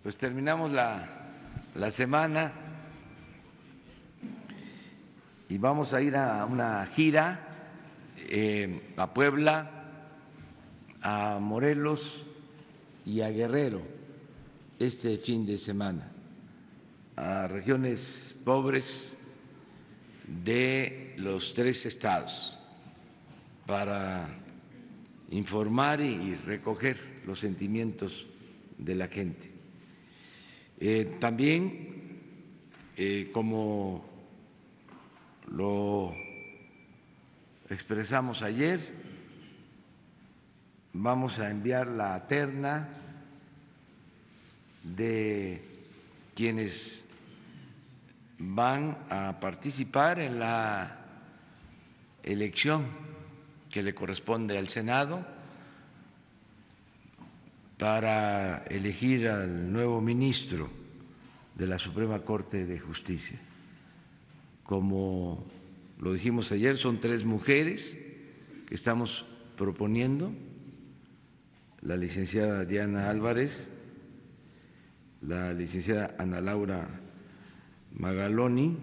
Pues terminamos la semana y vamos a ir a una gira a Puebla, a Morelos y a Guerrero este fin de semana, a regiones pobres de los 3 estados para informar y recoger los sentimientos de la gente. También, como lo expresamos ayer, vamos a enviar la terna de quienes van a participar en la elección que le corresponde al Senado para elegir al nuevo ministro de la Suprema Corte de Justicia. Como lo dijimos ayer, son 3 mujeres que estamos proponiendo: la licenciada Diana Álvarez, la licenciada Ana Laura Magaloni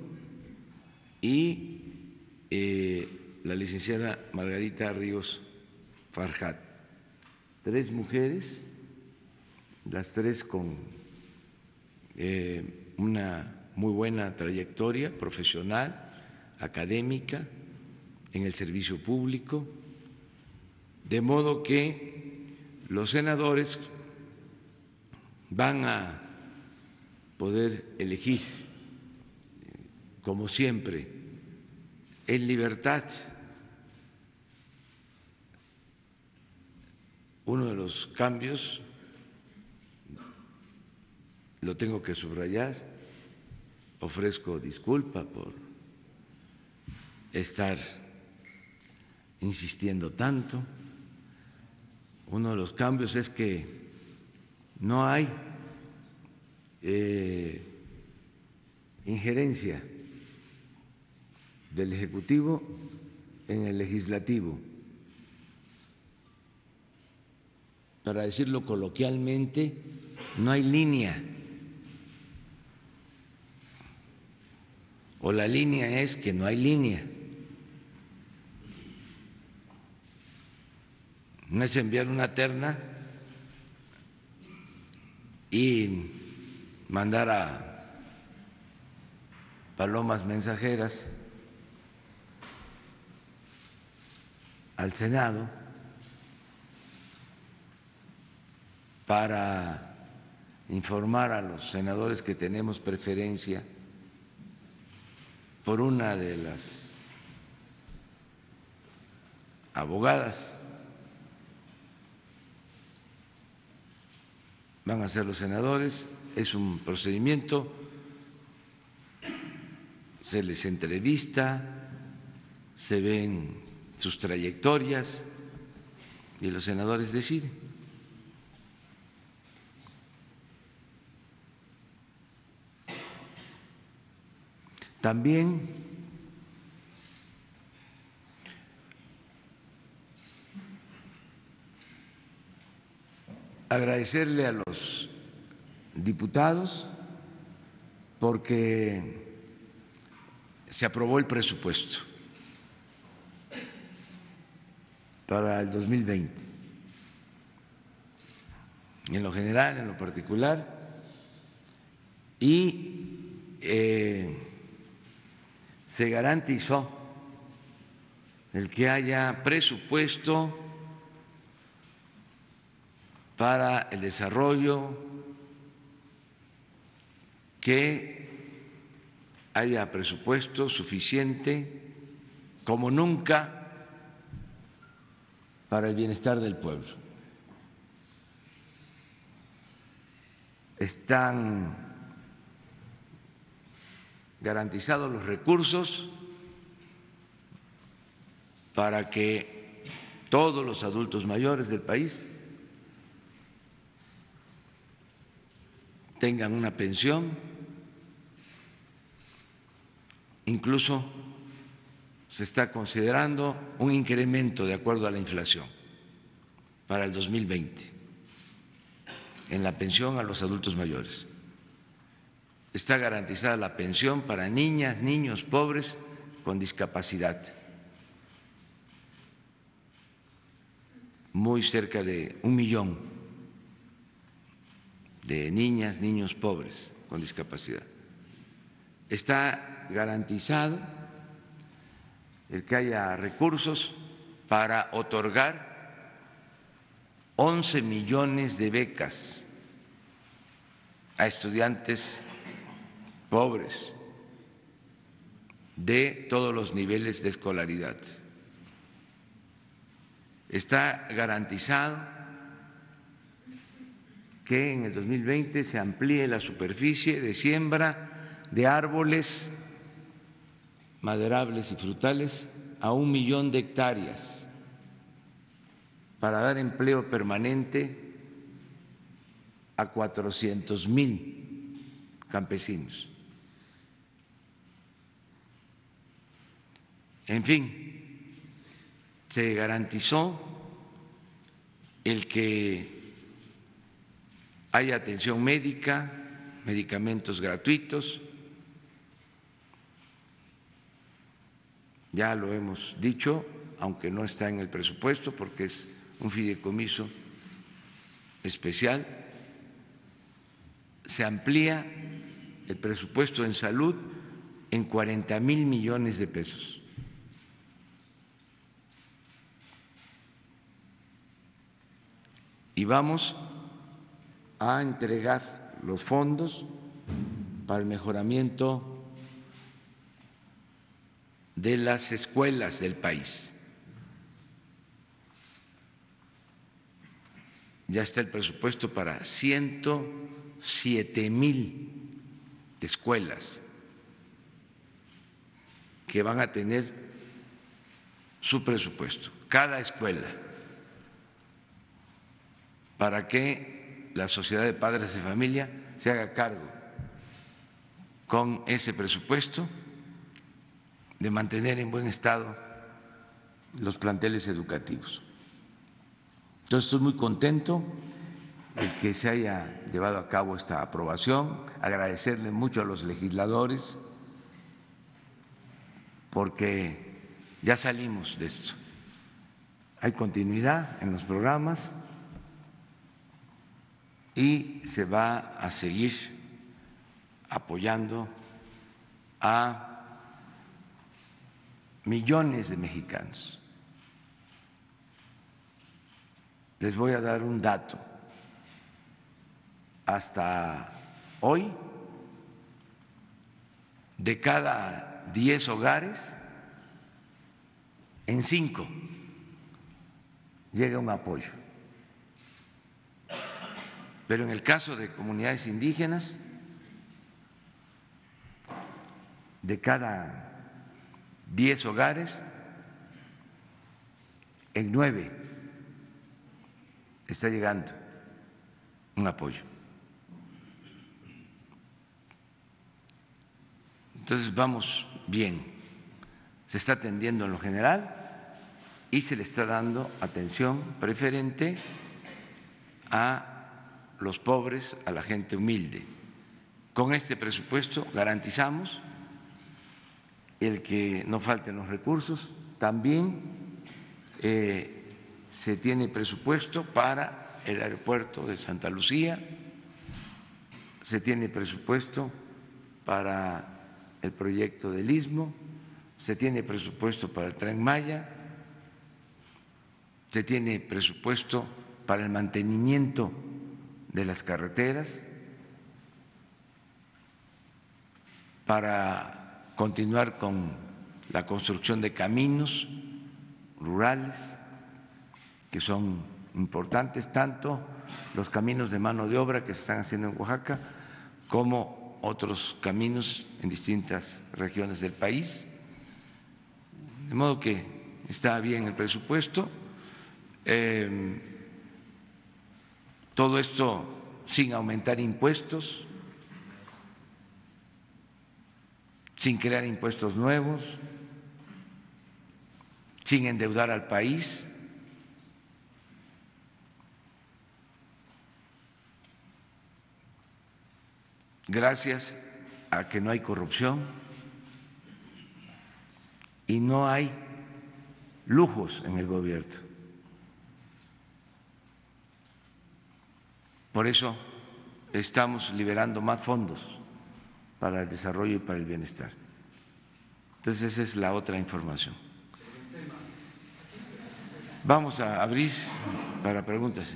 y la licenciada Margarita Ríos Farjat. 3 mujeres, las 3 con una muy buena trayectoria profesional, académica, en el servicio público, de modo que los senadores van a poder elegir, como siempre, en libertad. Uno de los cambios, lo tengo que subrayar, ofrezco disculpa por estar insistiendo tanto. Uno de los cambios es que no hay injerencia del Ejecutivo en el Legislativo. Para decirlo coloquialmente, no hay línea. O la línea es que no hay línea. No es enviar una terna y mandar a palomas mensajeras al Senado para informar a los senadores que tenemos preferencia por una de las abogadas. Van a ser los senadores, es un procedimiento, se les entrevista, se ven sus trayectorias y los senadores deciden. También agradecerle a los diputados porque se aprobó el presupuesto para el 2020, en lo general, en lo particular, y se garantizó el que haya presupuesto para el desarrollo, que haya presupuesto suficiente como nunca para el bienestar del pueblo. Están garantizados los recursos para que todos los adultos mayores del país tengan una pensión, incluso se está considerando un incremento de acuerdo a la inflación para el 2020. en la pensión a los adultos mayores. Está garantizada la pensión para niñas, niños pobres con discapacidad. Muy cerca de 1 millón de niñas, niños pobres con discapacidad. Está garantizado el que haya recursos para otorgar 11 millones de becas a estudiantes pobres de todos los niveles de escolaridad. Está garantizado que en el 2020 se amplíe la superficie de siembra de árboles maderables y frutales a 1 millón de hectáreas para dar empleo permanente a 400,000 campesinos. En fin, se garantizó el que haya atención médica, medicamentos gratuitos. Ya lo hemos dicho, aunque no está en el presupuesto porque es un fideicomiso especial, se amplía el presupuesto en salud en 40,000 millones de pesos. Y vamos a entregar los fondos para el mejoramiento de las escuelas del país. Ya está el presupuesto para 107,000 escuelas que van a tener su presupuesto, cada escuela, para que la Sociedad de Padres de Familia se haga cargo con ese presupuesto de mantener en buen estado los planteles educativos. Entonces estoy muy contento de que se haya llevado a cabo esta aprobación, agradecerle mucho a los legisladores porque ya salimos de esto. Hay continuidad en los programas y se va a seguir apoyando a millones de mexicanos. Les voy a dar un dato. Hasta hoy, de cada 10 hogares, en 5 llega un apoyo. Pero en el caso de comunidades indígenas, de cada 10 hogares, en 9 está llegando un apoyo. Entonces vamos bien, se está atendiendo en lo general y se le está dando atención preferente a los pobres, a la gente humilde. Con este presupuesto garantizamos el que no falten los recursos. También se tiene presupuesto para el aeropuerto de Santa Lucía, se tiene presupuesto para el proyecto del Istmo, se tiene presupuesto para el Tren Maya, se tiene presupuesto para el mantenimiento de las carreteras, para continuar con la construcción de caminos rurales que son importantes, tanto los caminos de mano de obra que se están haciendo en Oaxaca como otros caminos en distintas regiones del país. De modo que está bien el presupuesto. Todo esto sin aumentar impuestos, sin crear impuestos nuevos, sin endeudar al país. gracias a que no hay corrupción y no hay lujos en el gobierno. Por eso estamos liberando más fondos para el desarrollo y para el bienestar. Entonces esa es la otra información. Vamos a abrir para preguntas.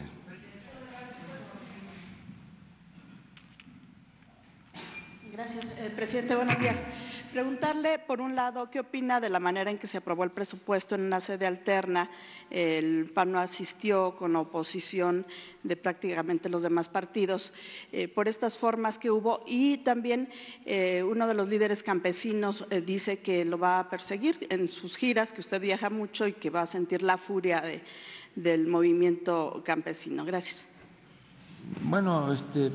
Gracias, presidente. Buenos días. Preguntarle, por un lado, ¿qué opina de la manera en que se aprobó el presupuesto en una sede alterna? El PAN no asistió con la oposición de prácticamente los demás partidos por estas formas que hubo, y también uno de los líderes campesinos dice que lo va a perseguir en sus giras, que usted viaja mucho y que va a sentir la furia del movimiento campesino. Gracias. Bueno,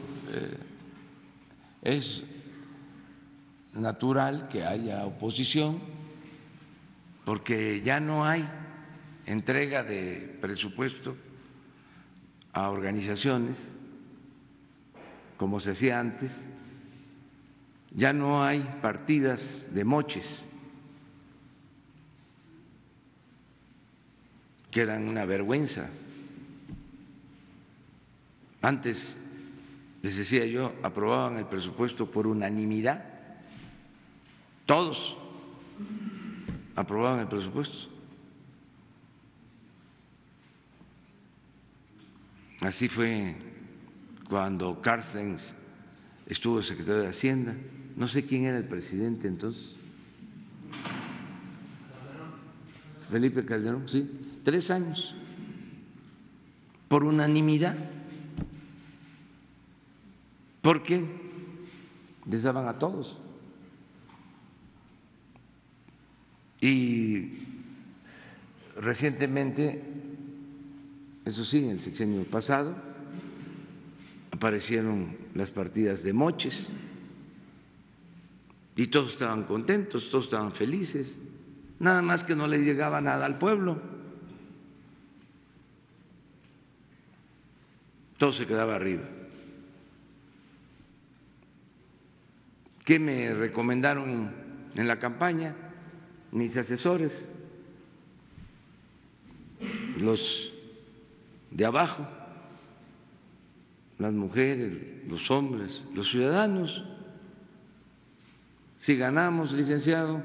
es natural que haya oposición porque ya no hay entrega de presupuesto a organizaciones como se hacía antes, ya no hay partidas de moches que eran una vergüenza. Antes, les decía yo, aprobaban el presupuesto por unanimidad. Todos aprobaban el presupuesto. Así fue cuando Carstens estuvo secretario de Hacienda. No sé quién era el presidente entonces. Felipe Calderón, sí, 3 años. Por unanimidad. Porque les daban a todos. Y recientemente, eso sí, en el sexenio pasado, aparecieron las partidas de moches y todos estaban contentos, todos estaban felices, nada más que no les llegaba nada al pueblo. Todo se quedaba arriba. ¿Qué me recomendaron en la campaña mis asesores? Los de abajo, las mujeres, los hombres, los ciudadanos. Si ganamos, licenciado,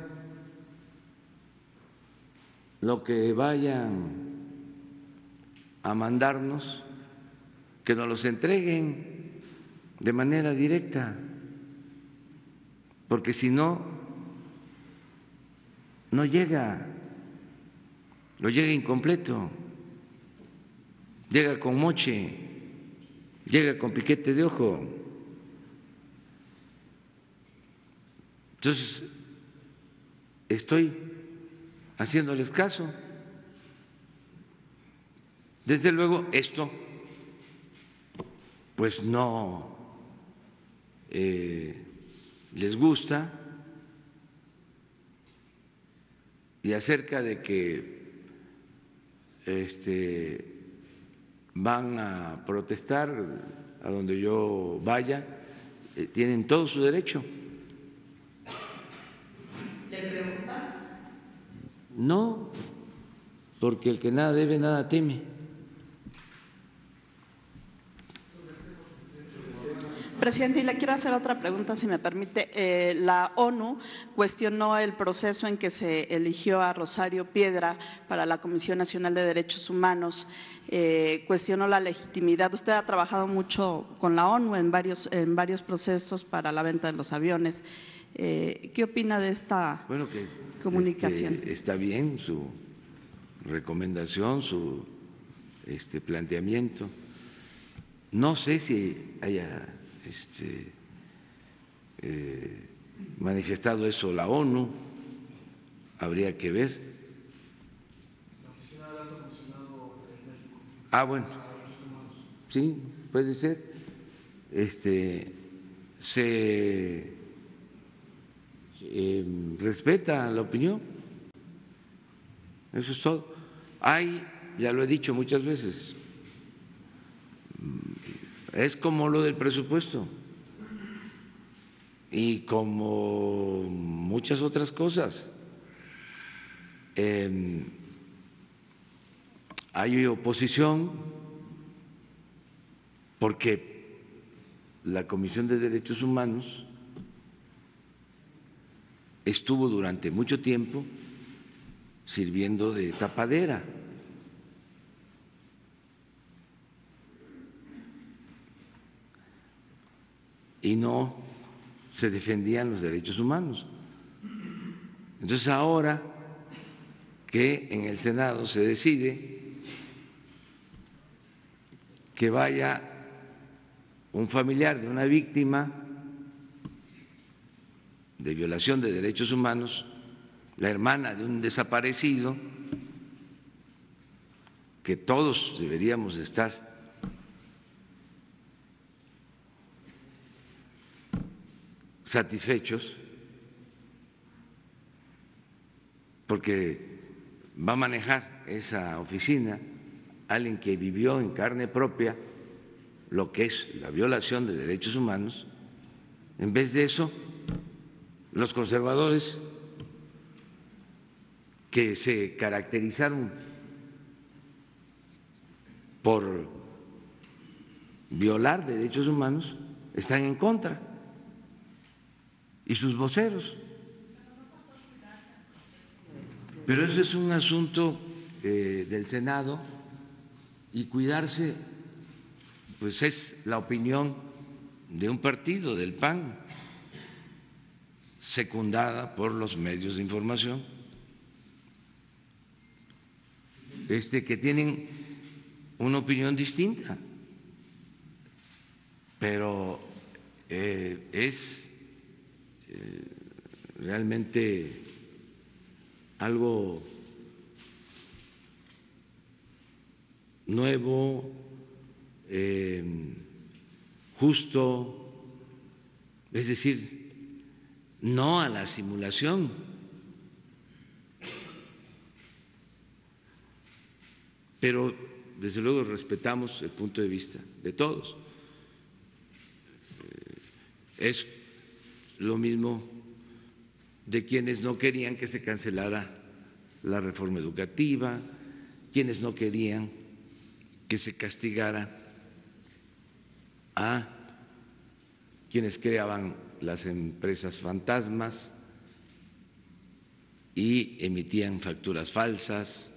lo que vayan a mandarnos, que nos los entreguen de manera directa, porque si no, no llega, lo llega incompleto, llega con moche, llega con piquete de ojo. Entonces, estoy haciéndoles caso. Desde luego, esto pues no les gusta, y acerca de que van a protestar a donde yo vaya, tienen todo su derecho. ¿Le preguntas? No, porque el que nada debe, nada teme. Presidente, y le quiero hacer otra pregunta, si me permite. La ONU cuestionó el proceso en que se eligió a Rosario Piedra para la Comisión Nacional de Derechos Humanos, cuestionó la legitimidad. Usted ha trabajado mucho con la ONU en varios procesos para la venta de los aviones. ¿Qué opina de esta comunicación? Está bien su recomendación, su planteamiento. No sé si haya manifestado eso la ONU, habría que ver. Bueno, sí, puede ser. Se respeta la opinión, eso es todo. Ya lo he dicho muchas veces, es como lo del presupuesto. y como muchas otras cosas. Hay oposición porque la Comisión de Derechos Humanos estuvo durante mucho tiempo sirviendo de tapadera. Y no se defendían los derechos humanos. Entonces ahora que en el Senado se decide que vaya un familiar de una víctima de violación de derechos humanos, la hermana de un desaparecido, que todos deberíamos de estar satisfechos porque va a manejar esa oficina alguien que vivió en carne propia lo que es la violación de derechos humanos. En vez de eso, los conservadores que se caracterizaron por violar derechos humanos están en contra, y sus voceros. Pero eso es un asunto del Senado, y cuidarse pues es la opinión de un partido, del PAN, secundada por los medios de información, que tienen una opinión distinta, pero es realmente algo nuevo, justo, es decir, no a la simulación. Pero desde luego respetamos el punto de vista de todos. Es lo mismo de quienes no querían que se cancelara la reforma educativa, quienes no querían que se castigara a quienes creaban las empresas fantasmas y emitían facturas falsas.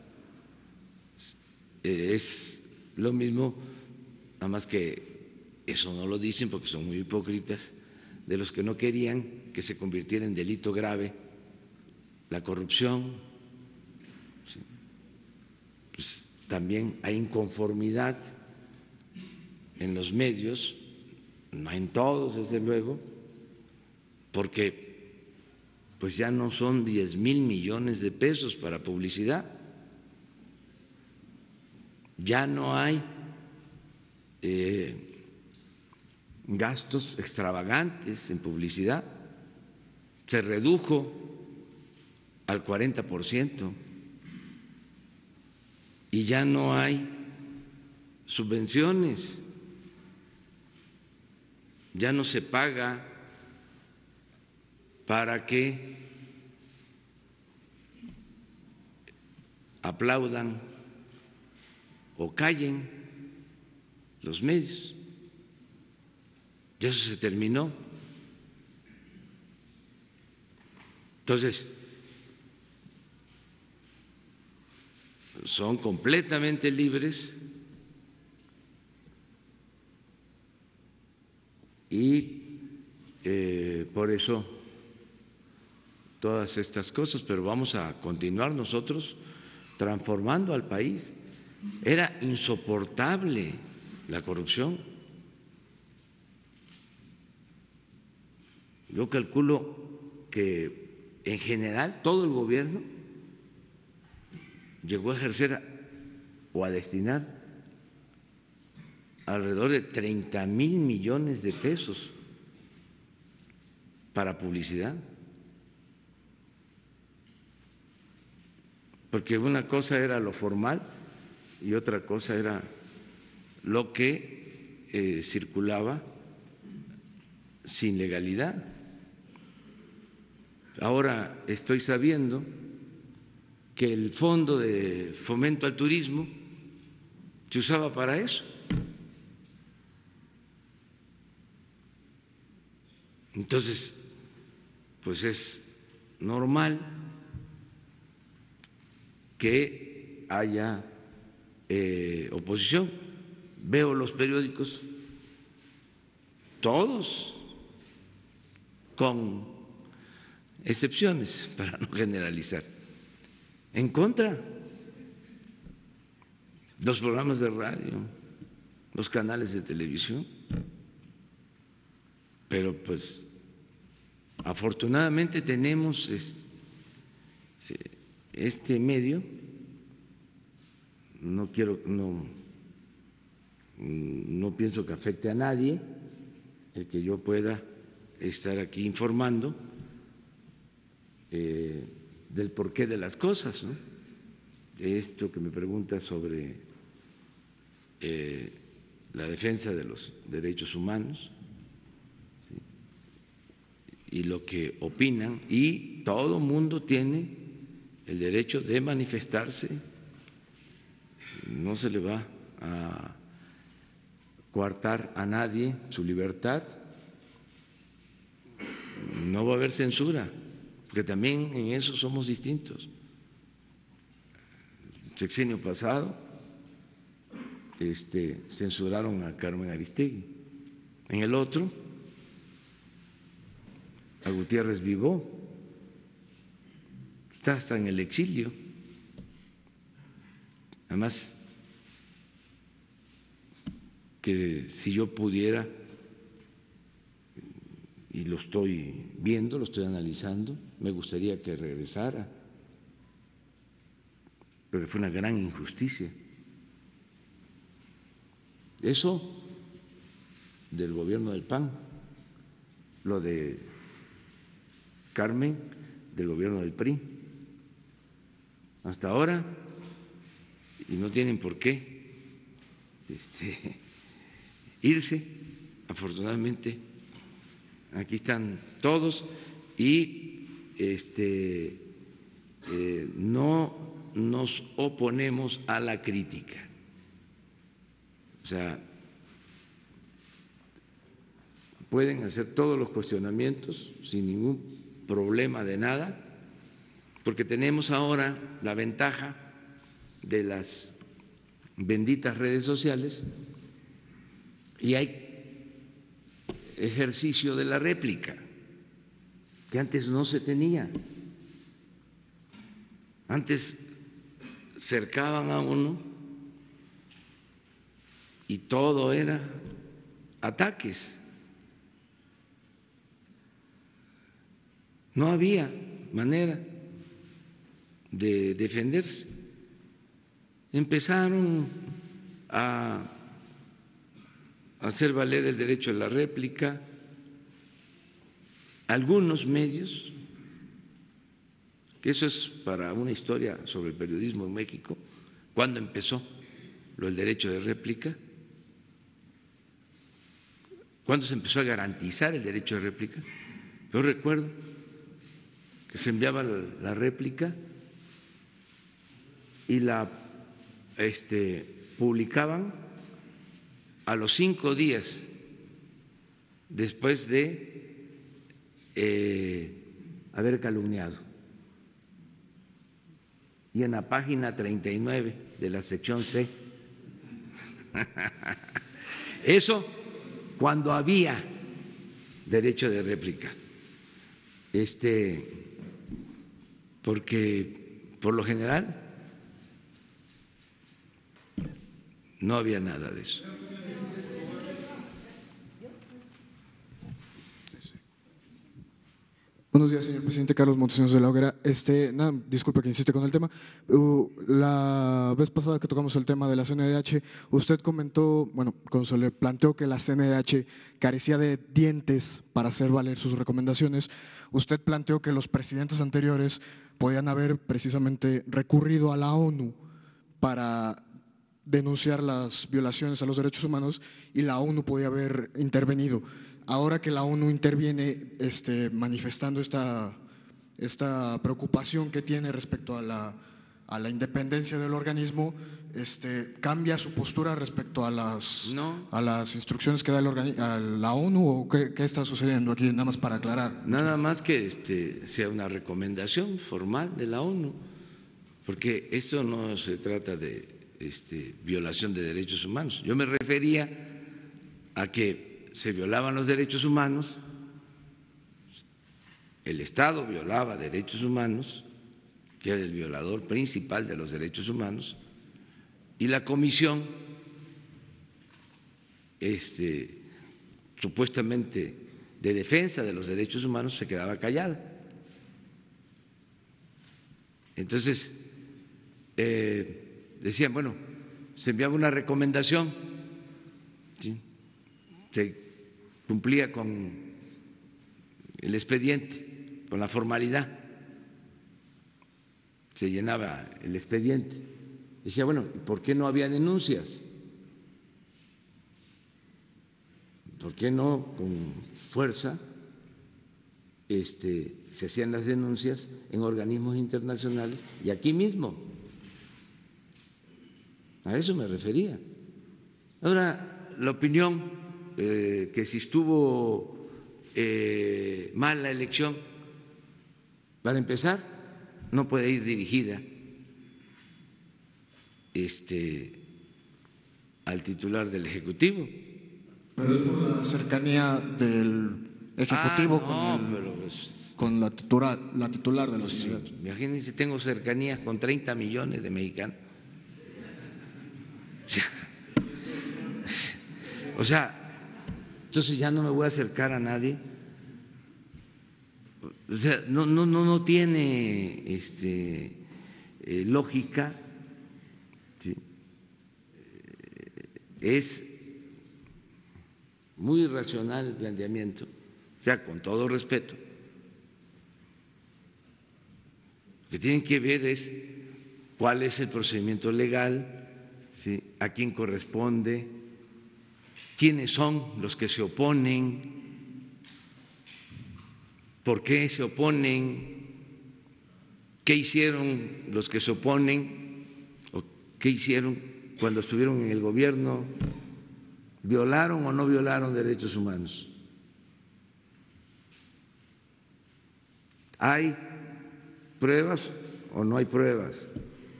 Es lo mismo, nada más que eso no lo dicen porque son muy hipócritas, de los que no querían que se convirtiera en delito grave la corrupción. ¿Sí? Pues también hay inconformidad en los medios, no en todos desde luego, porque pues ya no son 10,000 millones de pesos para publicidad, ya no hay gastos extravagantes en publicidad, se redujo al 40% y ya no hay subvenciones, ya no se paga para que aplaudan o callen los medios. Ya eso se terminó. Entonces, son completamente libres y por eso todas estas cosas, pero vamos a continuar nosotros transformando al país. Era insoportable la corrupción. Yo calculo que en general todo el gobierno llegó a ejercer o a destinar alrededor de 30,000 millones de pesos para publicidad. Porque una cosa era lo formal y otra cosa era lo que circulaba sin legalidad. ahora estoy sabiendo que el Fondo de Fomento al Turismo se usaba para eso. Entonces, pues es normal que haya oposición. Veo los periódicos, todos, con excepciones, para no generalizar, en contra. Los programas de radio, los canales de televisión, pero pues afortunadamente tenemos este medio. No pienso que afecte a nadie el que yo pueda estar aquí informando del porqué de las cosas, ¿no? Esto que me pregunta sobre la defensa de los derechos humanos, ¿sí?, y lo que opinan, y todo mundo tiene el derecho de manifestarse, no se le va a coartar a nadie su libertad, no va a haber censura, porque también en eso somos distintos. El sexenio pasado censuraron a Carmen Aristegui, en el otro a Gutiérrez Vivó, está hasta en el exilio. Además, que si yo pudiera, y lo estoy viendo, lo estoy analizando, me gustaría que regresara, pero fue una gran injusticia. Eso del gobierno del PAN, lo de Carmen del gobierno del PRI. Hasta ahora, y no tienen por qué irse, afortunadamente, aquí están todos y no nos oponemos a la crítica. O sea, pueden hacer todos los cuestionamientos sin ningún problema de nada, porque tenemos ahora la ventaja de las benditas redes sociales y hay ejercicio de la réplica que antes no se tenía. Antes cercaban a uno y todo era ataques. No había manera de defenderse. Empezaron a hacer valer el derecho a la réplica algunos medios, que eso es para una historia sobre el periodismo en México, cuando empezó lo del derecho de réplica, cuando se empezó a garantizar el derecho de réplica. Yo recuerdo que se enviaba la réplica y la publicaban a los 5 días después de haber calumniado, y en la página 39 de la sección C. Eso cuando había derecho de réplica, porque por lo general no había nada de eso. Buenos días, señor presidente. Carlos Montesinos de la Hoguera. Disculpe que insiste con el tema. La vez pasada que tocamos el tema de la CNDH, usted comentó, bueno, cuando se le planteó que la CNDH carecía de dientes para hacer valer sus recomendaciones, usted planteó que los presidentes anteriores podían haber precisamente recurrido a la ONU para denunciar las violaciones a los derechos humanos y la ONU podía haber intervenido. Ahora que la ONU interviene manifestando esta esta preocupación que tiene respecto a la independencia del organismo, ¿cambia su postura respecto a las instrucciones que da a la ONU o qué está sucediendo aquí? Nada más para aclarar. Nada más que sea una recomendación formal de la ONU, porque esto no se trata de violación de derechos humanos. Yo me refería a que se violaban los derechos humanos, el Estado violaba derechos humanos, que era el violador principal de los derechos humanos, y la Comisión supuestamente de defensa de los derechos humanos se quedaba callada. Entonces decían, bueno, se enviaba una recomendación, ¿sí? Se cumplía con el expediente, con la formalidad, se llenaba el expediente. Decía, bueno, ¿por qué no había denuncias? ¿Por qué no con fuerza se hacían las denuncias en organismos internacionales y aquí mismo? A eso me refería. Ahora, la opinión que si estuvo mal la elección, para empezar, no puede ir dirigida al titular del Ejecutivo. Pero es por la cercanía del Ejecutivo con la titular de la sociedad. Sí, imagínense, tengo cercanías con 30 millones de mexicanos. O sea, entonces ya no me voy a acercar a nadie. O sea, no tiene lógica, ¿sí? Es muy irracional el planteamiento, o sea, con todo respeto. Lo que tienen que ver es cuál es el procedimiento legal, ¿sí? A quién corresponde, quiénes son los que se oponen, por qué se oponen, qué hicieron los que se oponen o qué hicieron cuando estuvieron en el gobierno. ¿Violaron o no violaron derechos humanos? ¿Hay pruebas o no hay pruebas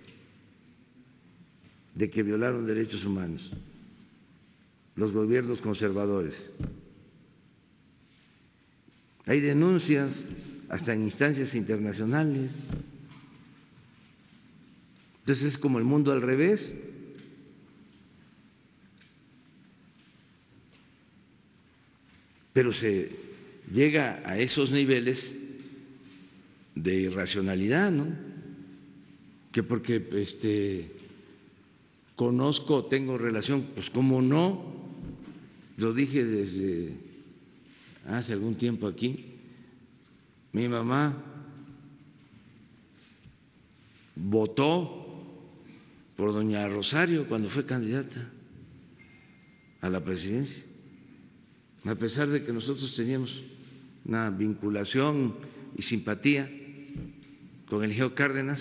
de que violaron derechos humanos los gobiernos conservadores? Hay denuncias hasta en instancias internacionales. Entonces es como el mundo al revés. Pero se llega a esos niveles de irracionalidad, ¿no? Que porque conozco, tengo relación, pues cómo no, lo dije desde hace algún tiempo aquí, mi mamá votó por doña Rosario cuando fue candidata a la presidencia, a pesar de que nosotros teníamos una vinculación y simpatía con el Geo Cárdenas.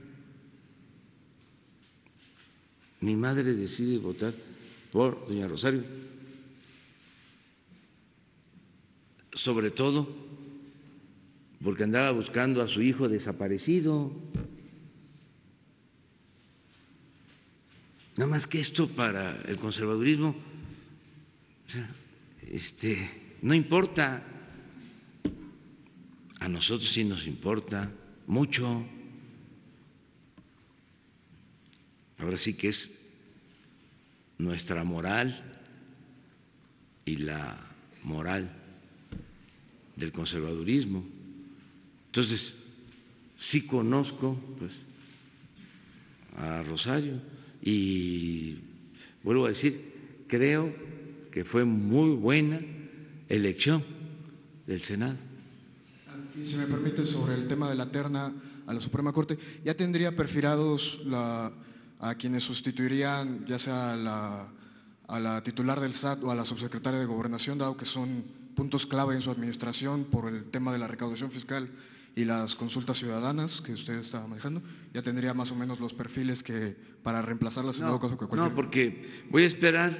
Mi madre decide votar por doña Rosario, sobre todo porque andaba buscando a su hijo desaparecido. Nada más que esto para el conservadurismo, o sea, no importa. A nosotros sí nos importa mucho. Ahora sí que es nuestra moral y la moral del conservadurismo. Entonces, sí conozco pues a Rosario y vuelvo a decir, creo que fue muy buena elección del Senado. Y si me permite, sobre el tema de la terna a la Suprema Corte, ¿ya tendría perfilados a quienes sustituirían ya sea a la titular del SAT o a la subsecretaria de Gobernación, dado que son puntos clave en su administración por el tema de la recaudación fiscal y las consultas ciudadanas que usted estaba manejando, ya tendría más o menos los perfiles que para reemplazarlas en dado caso que cualquier… No, porque voy a esperar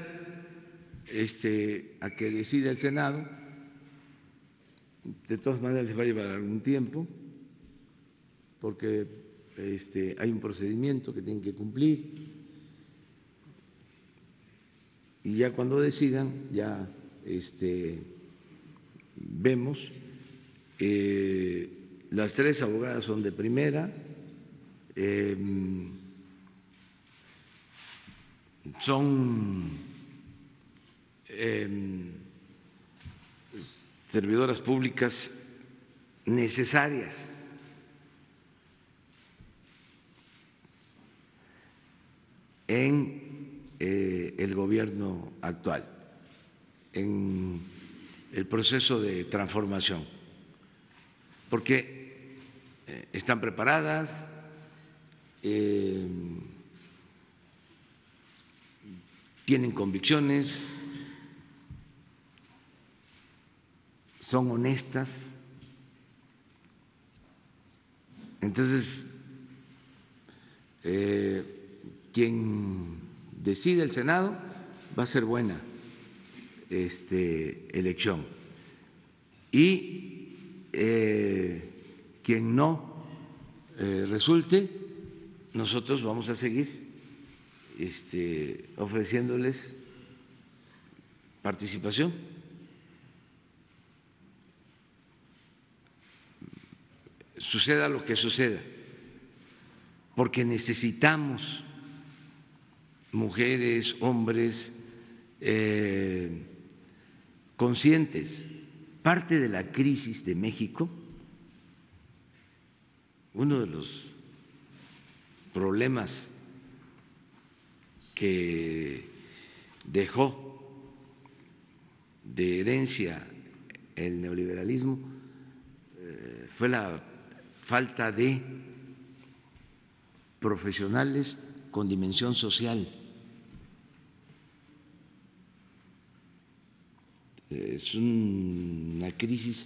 a que decida el Senado. De todas maneras les va a llevar algún tiempo porque hay un procedimiento que tienen que cumplir y ya cuando decidan ya vemos. Las 3 abogadas son de primera, son servidoras públicas necesarias en el gobierno actual, en el proceso de transformación, porque están preparadas, tienen convicciones, son honestas. Entonces, quien decide el Senado va a ser buena elección. Y quien no resulte, nosotros vamos a seguir ofreciéndoles participación. Suceda lo que suceda, porque necesitamos mujeres, hombres conscientes. Parte de la crisis de México, uno de los problemas que dejó de herencia el neoliberalismo fue la falta de profesionales con dimensión social. Es una crisis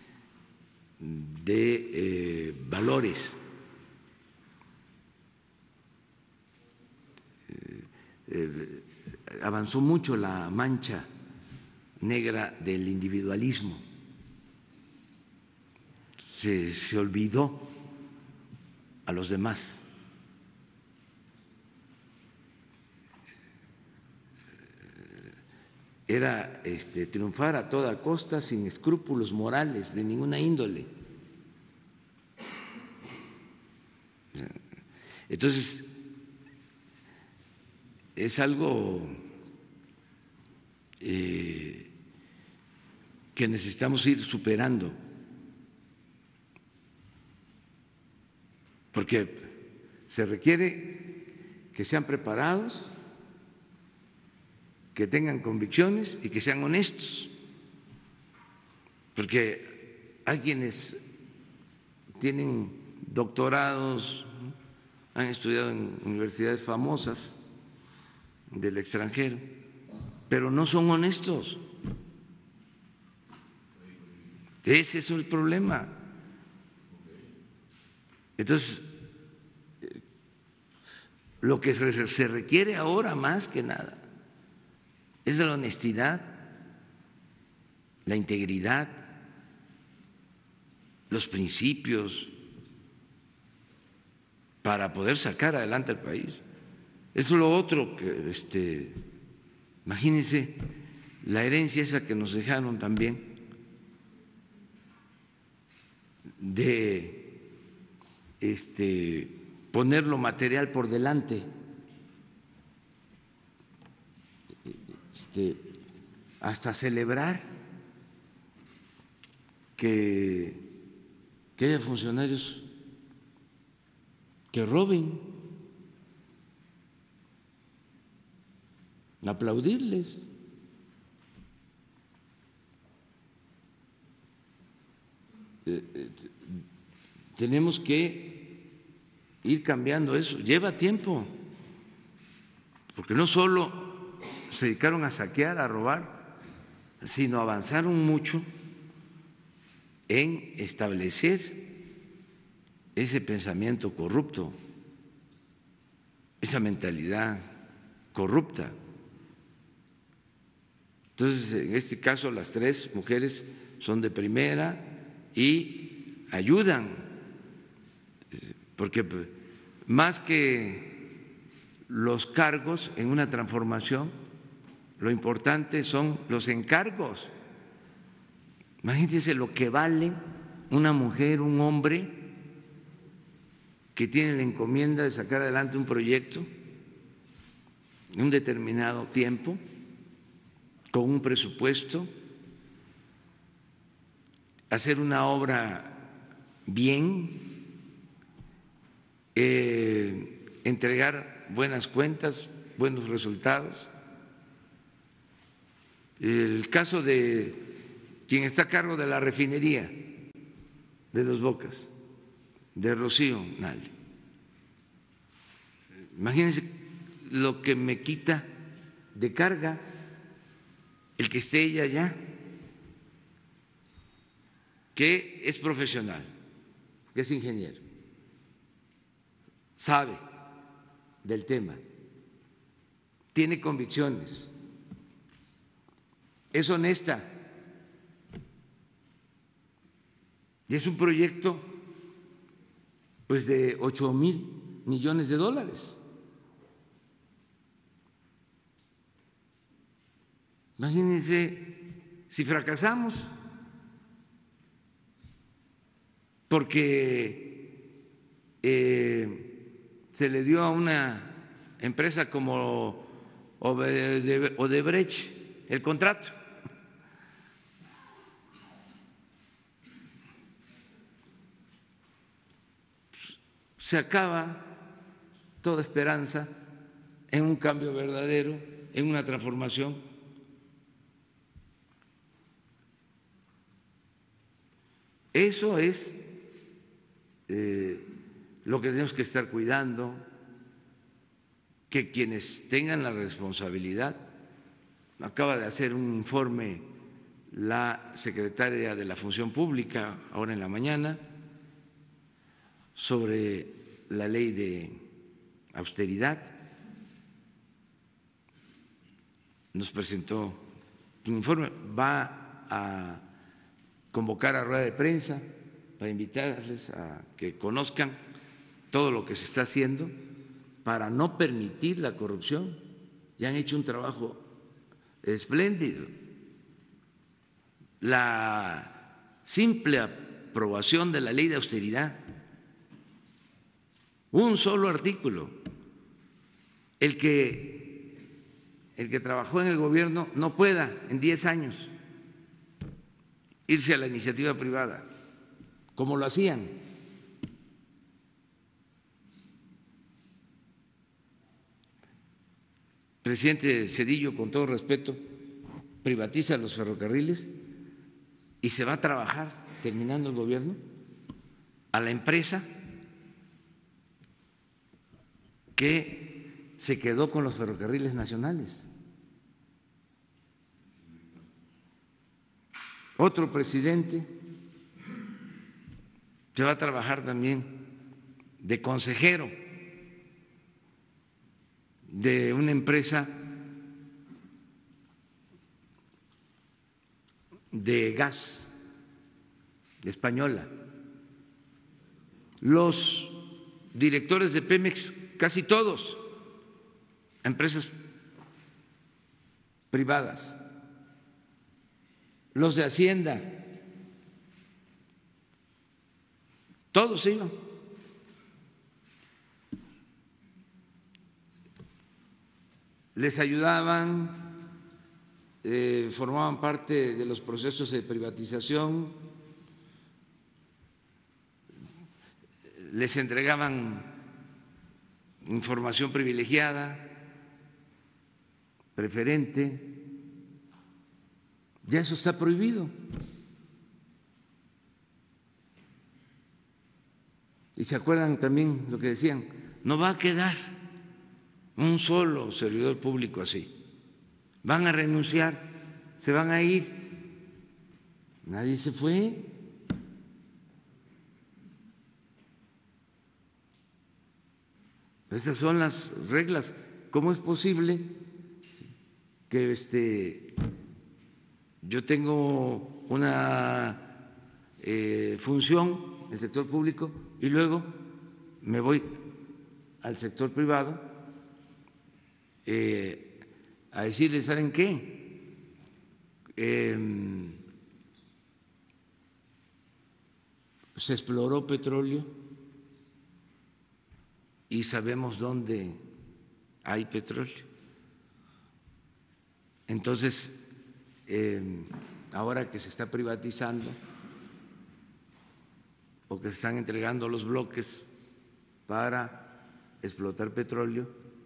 de valores. Avanzó mucho la mancha negra del individualismo. Se olvidó a los demás. Era triunfar a toda costa sin escrúpulos morales de ninguna índole. Entonces, es algo que necesitamos ir superando, porque se requiere que sean preparados, que tengan convicciones y que sean honestos, porque hay quienes tienen doctorados, han estudiado en universidades famosas del extranjero, pero no son honestos. Ese es el problema. Entonces, lo que se requiere ahora más que nada es la honestidad, la integridad, los principios para poder sacar adelante al país. Es lo otro que, imagínense, la herencia esa que nos dejaron también de poner lo material por delante, hasta celebrar que haya funcionarios que roben, aplaudirles. Tenemos que ir cambiando eso, lleva tiempo, porque no solo se dedicaron a saquear, a robar, sino avanzaron mucho en establecer ese pensamiento corrupto, esa mentalidad corrupta. Entonces, en este caso, las 3 mujeres son de primera y ayudan, porque más que los cargos en una transformación, lo importante son los encargos. Imagínense lo que vale una mujer, un hombre que tiene la encomienda de sacar adelante un proyecto en un determinado tiempo, con un presupuesto, hacer una obra bien, entregar buenas cuentas, buenos resultados. El caso de quien está a cargo de la refinería de Dos Bocas, de Rocío Nale. Imagínense lo que me quita de carga el que esté ella allá, que es profesional, que es ingeniero, sabe del tema, tiene convicciones, es honesta y es un proyecto pues de 8,000 millones de dólares. Imagínense si fracasamos porque se le dio a una empresa como Odebrecht el contrato. Se acaba toda esperanza en un cambio verdadero, en una transformación. Eso es lo que tenemos que estar cuidando, que quienes tengan la responsabilidad, acaba de hacer un informe la secretaria de la Función Pública ahora en la mañana sobre la ley de austeridad, nos presentó un informe, va a convocar a rueda de prensa para invitarles a que conozcan todo lo que se está haciendo para no permitir la corrupción. Ya han hecho un trabajo espléndido. La simple aprobación de la ley de austeridad, un solo artículo, el que trabajó en el gobierno no pueda en 10 años irse a la iniciativa privada, como lo hacían. Presidente Zedillo, con todo respeto, privatiza los ferrocarriles y se va a trabajar, terminando el gobierno, a la empresa que se quedó con los ferrocarriles nacionales. Otro presidente se va a trabajar también de consejero de una empresa de gas española. Los directores de Pemex, casi todos, empresas privadas. Los de Hacienda, todos iban. Les ayudaban, formaban parte de los procesos de privatización, les entregaban información privilegiada, preferente. Ya eso está prohibido. Y se acuerdan también lo que decían, no va a quedar un solo servidor público así. Van a renunciar, se van a ir. Nadie se fue. Estas son las reglas. ¿Cómo es posible que yo tengo una función en el sector público y luego me voy al sector privado a decirles, ¿saben qué? Se exploró petróleo y sabemos dónde hay petróleo. Entonces, ahora que se está privatizando o que se están entregando los bloques para explotar petróleo,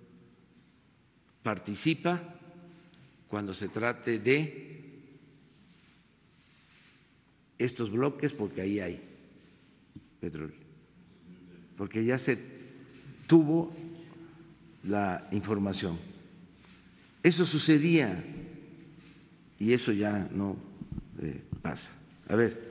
participa cuando se trate de estos bloques porque ahí hay petróleo, porque ya se tuvo la información. Eso sucedía y eso ya no pasa. A ver.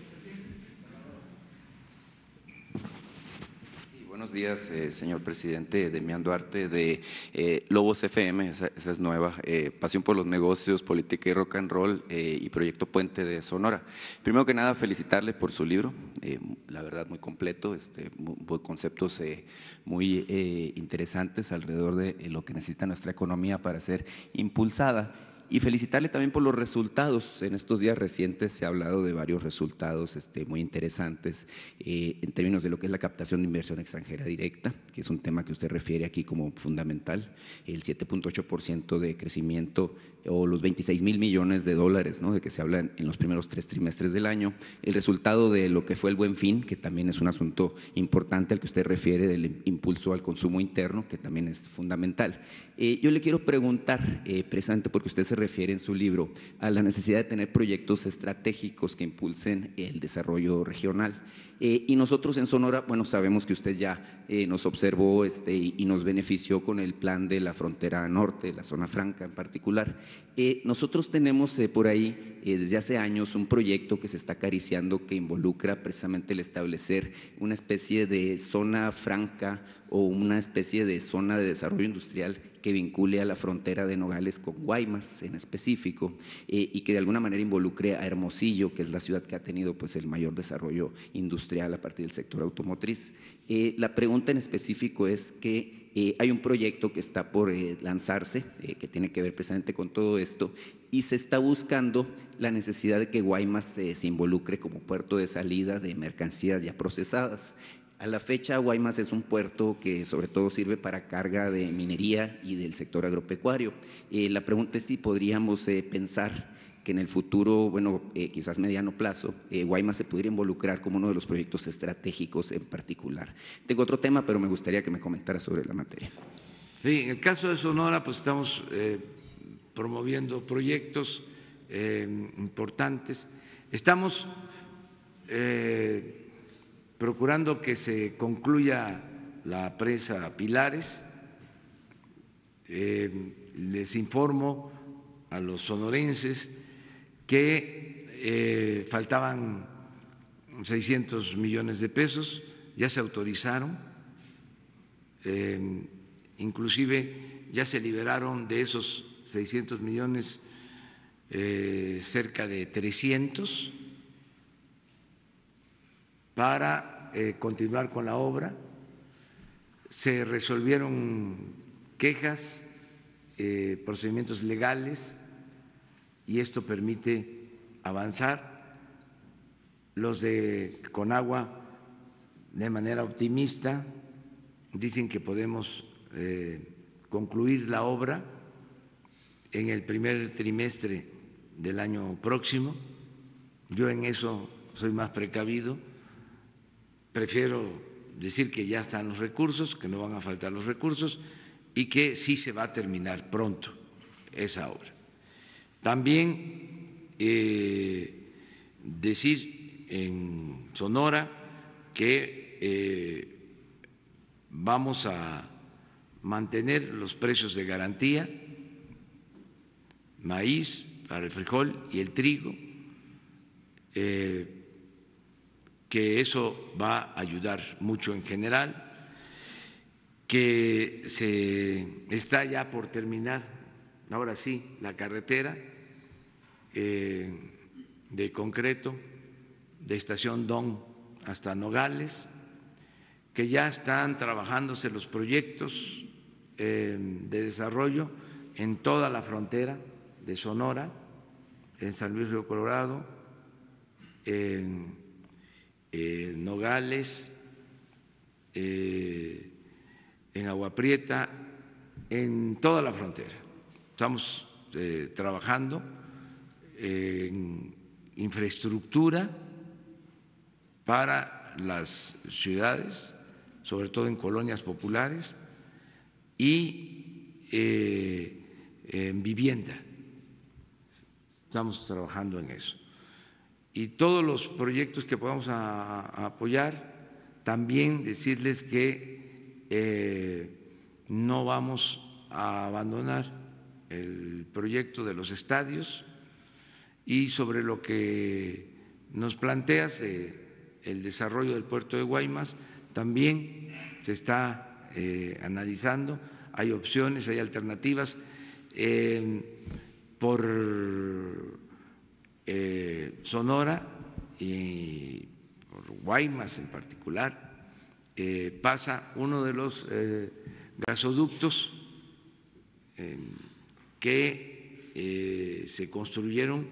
Buenos días, señor presidente. Demián Duarte de Lobos FM, esa es nueva, Pasión por los Negocios, Política y Rock and Roll y Proyecto Puente de Sonora. Primero que nada, felicitarle por su libro, la verdad muy completo, conceptos muy interesantes alrededor de lo que necesita nuestra economía para ser impulsada. Y felicitarle también por los resultados. En estos días recientes se ha hablado de varios resultados muy interesantes en términos de lo que es la captación de inversión extranjera directa, que es un tema que usted refiere aquí como fundamental, el 7.8% de crecimiento o los 26,000 millones de dólares, ¿no?, de que se habla en los primeros 3 trimestres del año, el resultado de lo que fue el Buen Fin, que también es un asunto importante al que usted refiere, del impulso al consumo interno, que también es fundamental. Yo le quiero preguntar, precisamente porque usted se refiere en su libro a la necesidad de tener proyectos estratégicos que impulsen el desarrollo regional. Y nosotros en Sonora, bueno, sabemos que usted ya nos observó y nos benefició con el plan de la frontera norte, la zona franca en particular. Nosotros tenemos por ahí desde hace años un proyecto que se está acariciando que involucra precisamente el establecer una especie de zona franca o una especie de zona de desarrollo industrial que vincule a la frontera de Nogales con Guaymas en específico y que de alguna manera involucre a Hermosillo, que es la ciudad que ha tenido pues el mayor desarrollo industrial a partir del sector automotriz. La pregunta en específico es que hay un proyecto que está por lanzarse, que tiene que ver precisamente con todo esto, y se está buscando la necesidad de que Guaymas se involucre como puerto de salida de mercancías ya procesadas. A la fecha, Guaymas es un puerto que sobre todo sirve para carga de minería y del sector agropecuario. La pregunta es si podríamos pensar que en el futuro, bueno, quizás mediano plazo, Guaymas se pudiera involucrar como uno de los proyectos estratégicos en particular. Tengo otro tema, pero me gustaría que me comentara sobre la materia. Sí, en el caso de Sonora, pues estamos promoviendo proyectos importantes. Estamos procurando que se concluya la presa Pilares. Les informo a los sonorenses que faltaban 600 millones de pesos, ya se autorizaron, inclusive ya se liberaron de esos 600 millones cerca de 300 para continuar con la obra. Se resolvieron quejas, procedimientos legales y esto permite avanzar. Los de Conagua, de manera optimista, dicen que podemos concluir la obra en el primer trimestre del año próximo. Yo en eso soy más precavido. Prefiero decir que ya están los recursos, que no van a faltar los recursos y que sí se va a terminar pronto esa obra. También decir en Sonora que vamos a mantener los precios de garantía, maíz para el frijol y el trigo, que eso va a ayudar mucho en general. que se está ya por terminar, ahora sí, la carretera de concreto de Estación Don hasta Nogales, que ya están trabajándose los proyectos de desarrollo en toda la frontera de Sonora, en San Luis Río Colorado, en Nogales, en Agua Prieta, en toda la frontera. Estamos trabajando en infraestructura para las ciudades, sobre todo en colonias populares, y en vivienda. Estamos trabajando en eso. Y todos los proyectos que podamos apoyar, también decirles que no vamos a abandonar el proyecto de los estadios, y sobre lo que nos planteas, el desarrollo del puerto de Guaymas, también se está analizando, hay opciones, hay alternativas. Por Sonora y por Guaymas en particular, pasa uno de los gasoductos que se construyeron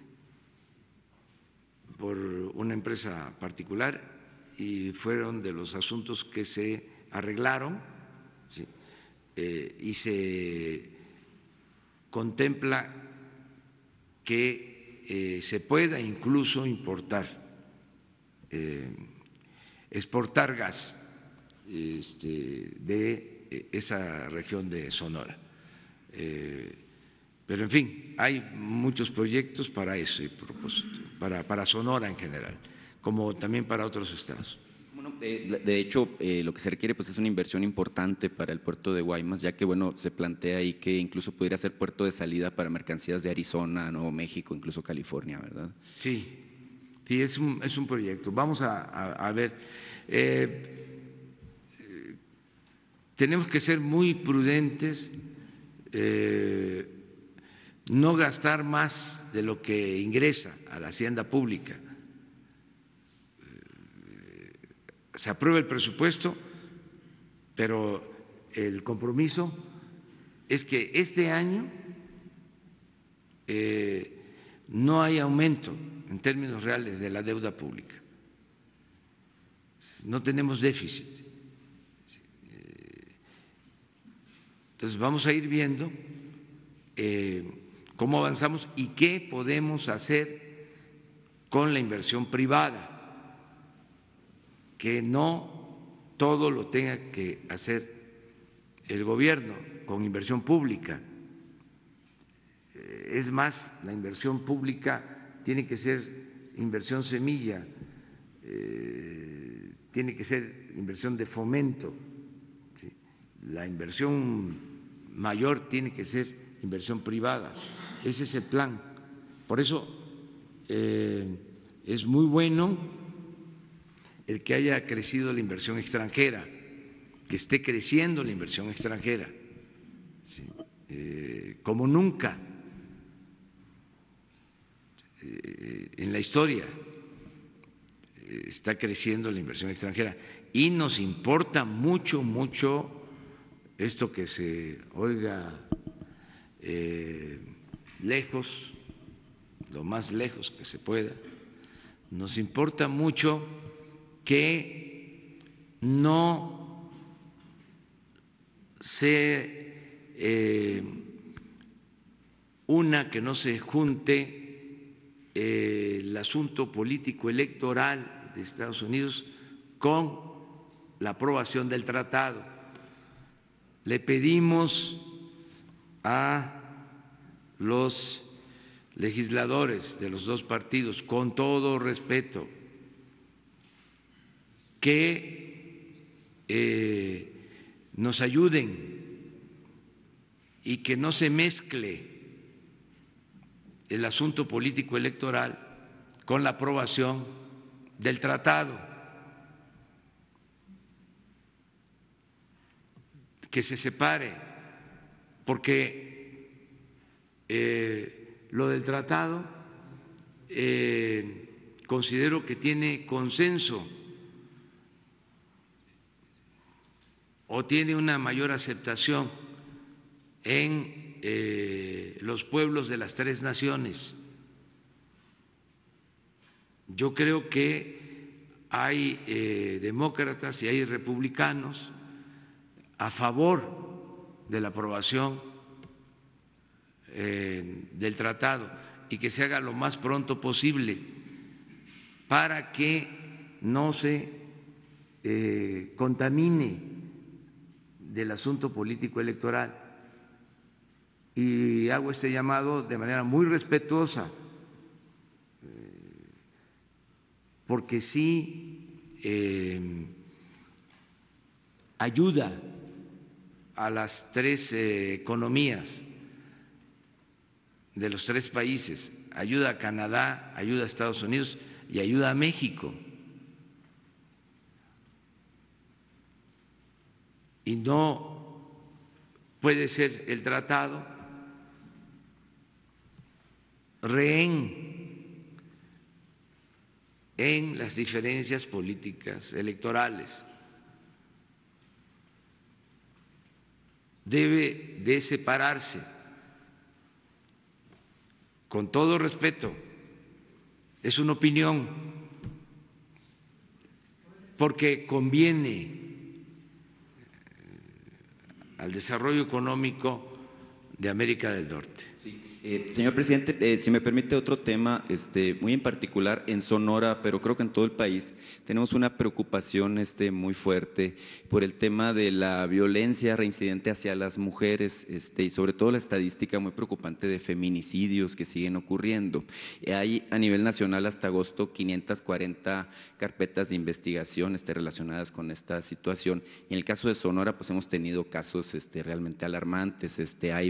por una empresa particular y fueron de los asuntos que se arreglaron, ¿sí? Y se contempla que se pueda incluso importar, exportar gas de esa región de Sonora. Pero en fin, hay muchos proyectos para ese propósito, para Sonora en general, como también para otros estados. Bueno, de hecho, lo que se requiere pues es una inversión importante para el puerto de Guaymas, ya que bueno, se plantea ahí que incluso pudiera ser puerto de salida para mercancías de Arizona, Nuevo México, incluso California, ¿verdad? Sí, sí, es un proyecto. Vamos a ver. Tenemos que ser muy prudentes, no gastar más de lo que ingresa a la hacienda pública. Se aprueba el presupuesto, pero el compromiso es que este año no hay aumento en términos reales de la deuda pública. No tenemos déficit. Entonces vamos a ir viendo cómo avanzamos y qué podemos hacer con la inversión privada, que no todo lo tenga que hacer el gobierno con inversión pública. Es más, la inversión pública tiene que ser inversión semilla, tiene que ser inversión de fomento, ¿sí? La inversión mayor tiene que ser inversión privada. Ese es el plan. Por eso es muy bueno el que haya crecido la inversión extranjera, que esté creciendo la inversión extranjera, ¿sí? Como nunca en la historia está creciendo la inversión extranjera, y nos importa mucho, mucho esto que se oiga lejos, lo más lejos que se pueda. Nos importa mucho que no que no se junte el asunto político electoral de Estados Unidos con la aprobación del tratado. Le pedimos a los legisladores de los dos partidos, con todo respeto, que nos ayuden y que no se mezcle el asunto político electoral con la aprobación del tratado. que se separe, porque lo del tratado considero que tiene consenso o tiene una mayor aceptación en los pueblos de las tres naciones. Yo creo que hay demócratas y hay republicanos a favor de la aprobación del tratado y que se haga lo más pronto posible para que no se contamine del asunto político electoral. Y hago este llamado de manera muy respetuosa, porque sí ayuda a las tres economías de los tres países, ayuda a Canadá, ayuda a Estados Unidos y ayuda a México. Y no puede ser el tratado rehén en las diferencias políticas electorales. Debe de separarse, con todo respeto, es una opinión, porque conviene al desarrollo económico de América del Norte. Sí. Señor presidente, si me permite otro tema, muy en particular en Sonora, pero creo que en todo el país, tenemos una preocupación muy fuerte por el tema de la violencia reincidente hacia las mujeres y sobre todo la estadística muy preocupante de feminicidios que siguen ocurriendo. Hay a nivel nacional hasta agosto 540 carpetas de investigación relacionadas con esta situación. Y en el caso de Sonora, pues hemos tenido casos realmente alarmantes. Hay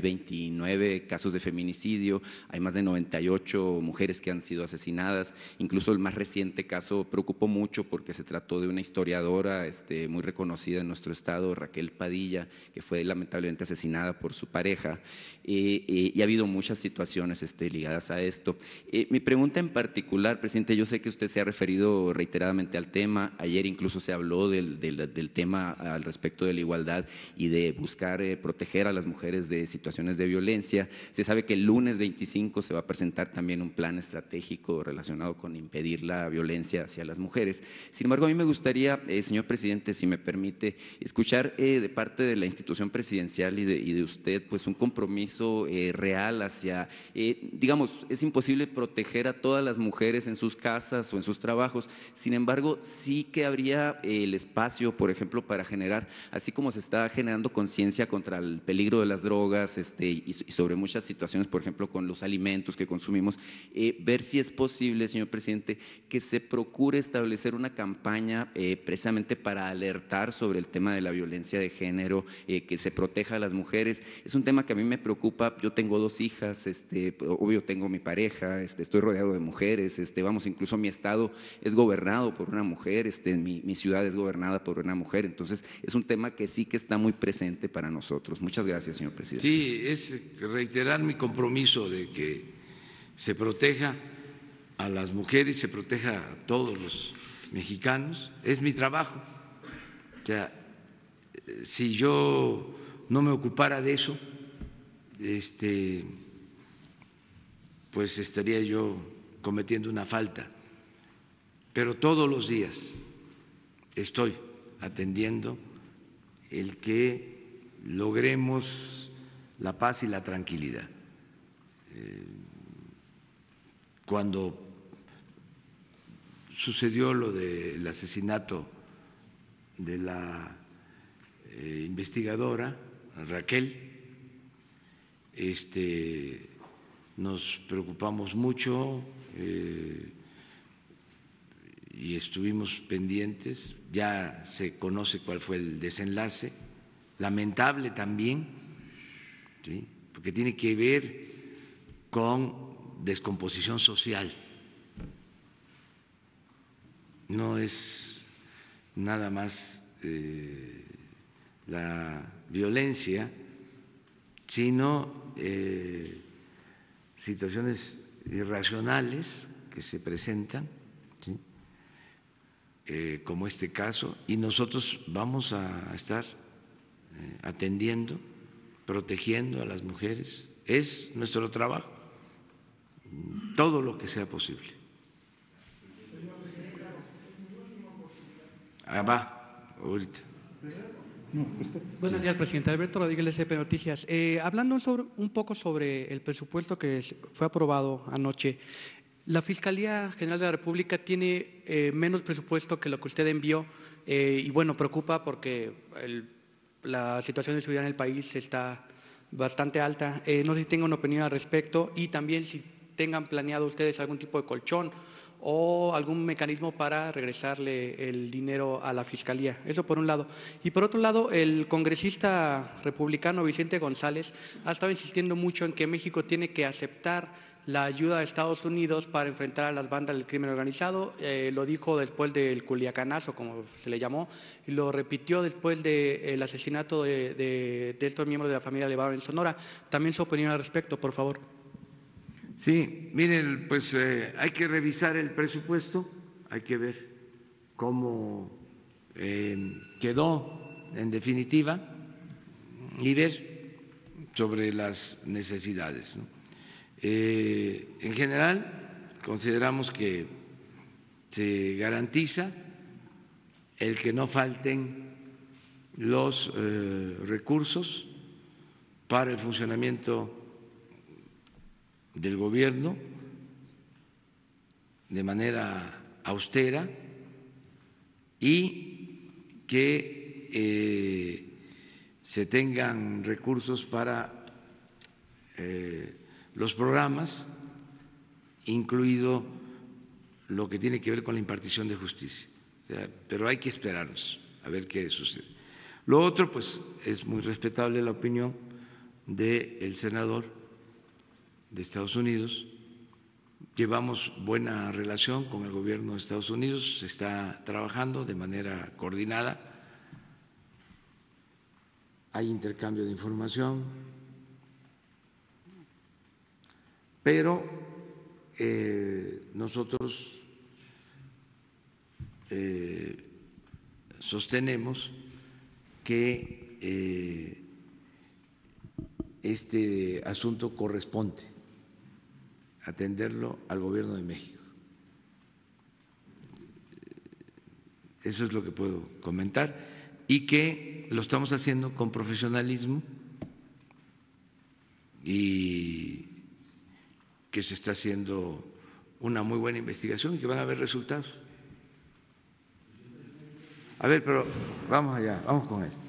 29 casos de feminicidio, hay más de 98 mujeres que han sido asesinadas. Incluso el más reciente caso preocupó mucho porque se trató de una historiadora muy reconocida en nuestro estado, Raquel Padilla, que fue lamentablemente asesinada por su pareja. Y ha habido muchas situaciones ligadas a esto. Mi pregunta en particular, presidente, yo sé que usted se ha referido reiteradamente al tema. Ayer incluso se habló del tema al respecto de la igualdad y de buscar proteger a las mujeres de situaciones de violencia. Se sabe que el lunes 25 se va a presentar también un plan estratégico relacionado con impedir la violencia hacia las mujeres. Sin embargo, a mí me gustaría, señor presidente, si me permite, escuchar de parte de la institución presidencial y de usted, pues un compromiso real hacia, digamos, es imposible proteger a todas las mujeres en sus casas o en sus trabajos. Sin embargo, sí que habría el espacio, por ejemplo, para generar, así como se está generando conciencia contra el peligro de las drogas y sobre muchas situaciones, por ejemplo, con los alimentos que consumimos, ver si es posible, señor presidente, que se procure establecer una campaña precisamente para alertar sobre el tema de la violencia de género, que se proteja a las mujeres. Es un tema que a mí me preocupa. Yo tengo dos hijas, obvio tengo mi pareja, estoy rodeado de mujeres, vamos, incluso mi estado es gobernado por una mujer, mi ciudad es gobernada por una mujer. Entonces, es un tema que sí que está muy presente para nosotros. Muchas gracias, señor presidente. Sí, es reiterar mi compromiso de que se proteja a las mujeres, se proteja a todos los mexicanos. Es mi trabajo. O sea, si yo no me ocupara de eso, pues estaría yo cometiendo una falta. Pero todos los días estoy atendiendo el que logremos la paz y la tranquilidad. Cuando sucedió lo del asesinato de la investigadora Raquel, nos preocupamos mucho y estuvimos pendientes. Ya se conoce cuál fue el desenlace, lamentable también, ¿sí? Porque tiene que ver con descomposición social. No es nada más la violencia, sino situaciones irracionales que se presentan, ¿sí? Como este caso, y nosotros vamos a estar atendiendo, protegiendo a las mujeres. Es nuestro trabajo, todo lo que sea posible. Va, ahorita. Buenos días, presidente. Alberto Rodríguez, LCP Noticias. Hablando un poco sobre el presupuesto que fue aprobado anoche, la Fiscalía General de la República tiene menos presupuesto que lo que usted envió y bueno, preocupa porque la situación de seguridad en el país está bastante alta. No sé si tengan una opinión al respecto y también si tengan planeado ustedes algún tipo de colchón o algún mecanismo para regresarle el dinero a la Fiscalía. Eso por un lado. Y por otro lado, el congresista republicano Vicente González ha estado insistiendo mucho en que México tiene que aceptar la ayuda de Estados Unidos para enfrentar a las bandas del crimen organizado. Lo dijo después del Culiacanazo, como se le llamó, y lo repitió después del asesinato de estos miembros de la familia Levarón en Sonora. También su opinión al respecto, por favor. Sí, miren, pues hay que revisar el presupuesto, hay que ver cómo quedó en definitiva y ver sobre las necesidades, ¿no? En general, consideramos que se garantiza el que no falten los recursos para el funcionamiento del gobierno de manera austera y que se tengan recursos para los programas, incluido lo que tiene que ver con la impartición de justicia. O sea, pero hay que esperarnos a ver qué sucede. Lo otro, pues, es muy respetable la opinión del senador de Estados Unidos. Llevamos buena relación con el gobierno de Estados Unidos, se está trabajando de manera coordinada, hay intercambio de información, pero nosotros sostenemos que este asunto corresponde atenderlo al Gobierno de México. Eso es lo que puedo comentar y que lo estamos haciendo con profesionalismo y que se está haciendo una muy buena investigación y que van a haber resultados. A ver, pero vamos allá, vamos con él.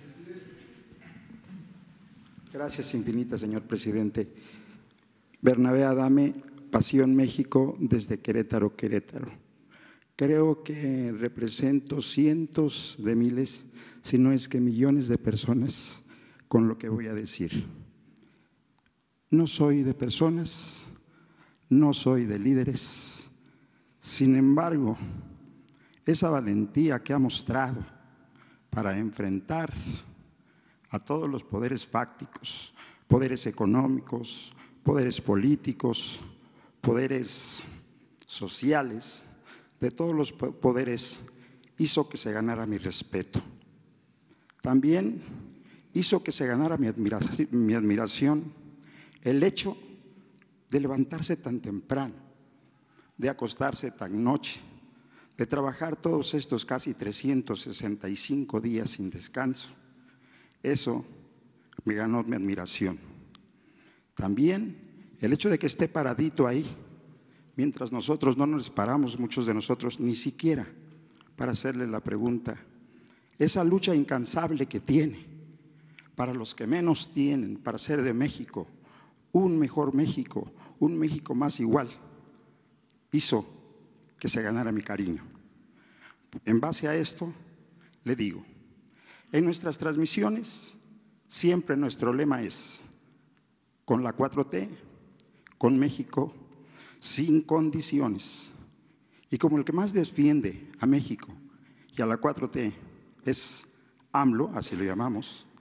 Gracias infinitas, señor presidente. Bernabé Adame, Pasión México, desde Querétaro, Querétaro. Creo que represento cientos de miles, si no es que millones de personas con lo que voy a decir. No soy de personas, no soy de líderes. Sin embargo, esa valentía que ha mostrado para enfrentar a todos los poderes fácticos, poderes económicos, poderes políticos, poderes sociales, de todos los poderes, hizo que se ganara mi respeto. También hizo que se ganara mi admiración el hecho de levantarse tan temprano, de acostarse tan noche, de trabajar todos estos casi 365 días sin descanso. Eso me ganó mi admiración. También el hecho de que esté paradito ahí, mientras nosotros no nos paramos, muchos de nosotros, ni siquiera para hacerle la pregunta. Esa lucha incansable que tiene para los que menos tienen, para hacer de México un mejor México, un México más igual, hizo que se ganara mi cariño. En base a esto, le digo, en nuestras transmisiones, siempre nuestro lema es, con la 4T, con México, sin condiciones. Y como el que más defiende a México y a la 4T es AMLO, así lo llamamos,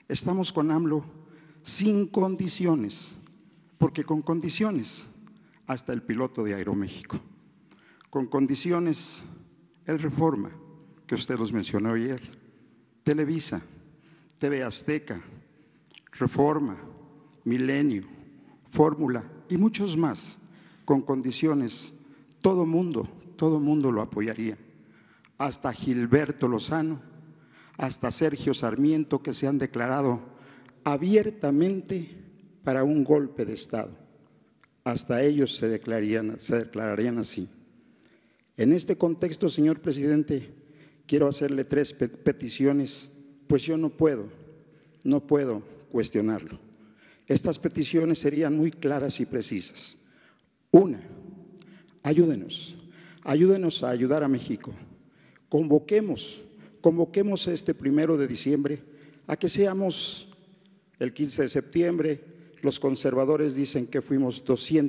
Estamos con AMLO sin condiciones, porque con condiciones hasta el piloto de Aeroméxico, con condiciones el Reforma, que usted los mencionó ayer, Televisa, TV Azteca, Reforma, Milenio, Fórmula y muchos más, con condiciones, todo mundo lo apoyaría, hasta Gilberto Lozano, hasta Sergio Sarmiento, que se han declarado abiertamente para un golpe de Estado. Hasta ellos se declararían así. En este contexto, señor presidente, quiero hacerle 3 peticiones, pues yo no puedo cuestionarlo. Estas peticiones serían muy claras y precisas. Una, ayúdenos a ayudar a México. Convoquemos este 1 de diciembre a que seamos el 15 de septiembre. Los conservadores dicen que fuimos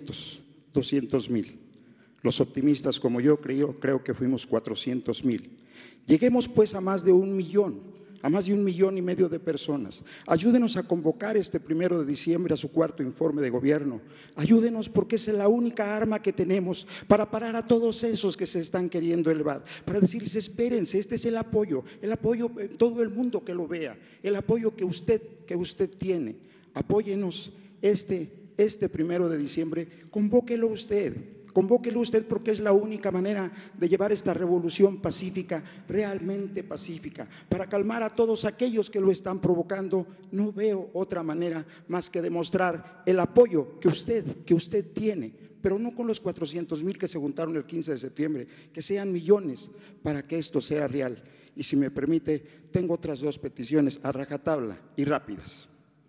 200,000. Los optimistas como yo creo que fuimos 400,000. Lleguemos pues a más de 1 millón. A más de 1,5 millones de personas. Ayúdenos a convocar este 1 de diciembre a su 4º informe de gobierno. Ayúdenos porque es la única arma que tenemos para parar a todos esos que se están queriendo elevar. Para decirles, espérense, este es el apoyo todo el mundo que lo vea, el apoyo que usted tiene. Apóyenos este 1 de diciembre, convóquelo usted porque es la única manera de llevar esta revolución pacífica, realmente pacífica, para calmar a todos aquellos que lo están provocando. No veo otra manera más que demostrar el apoyo que usted tiene, pero no con los 400,000 que se juntaron el 15 de septiembre, que sean millones para que esto sea real. Y si me permite, tengo otras 2 peticiones a rajatabla y rápidas.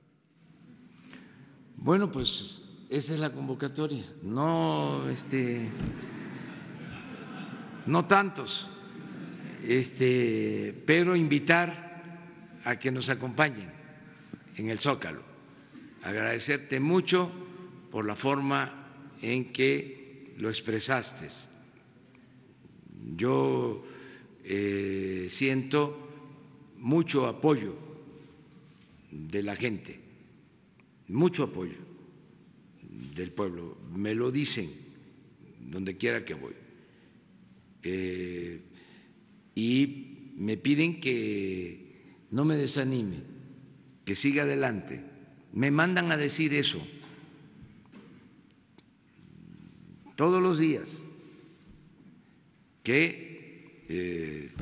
Bueno, pues esa es la convocatoria, no tantos, pero invitar a que nos acompañen en el Zócalo. Agradecerte mucho por la forma en que lo expresaste. Yo siento mucho apoyo de la gente, mucho apoyo del pueblo, me lo dicen donde quiera que voy, y me piden que no me desanime, que siga adelante. Me mandan a decir eso todos los días, que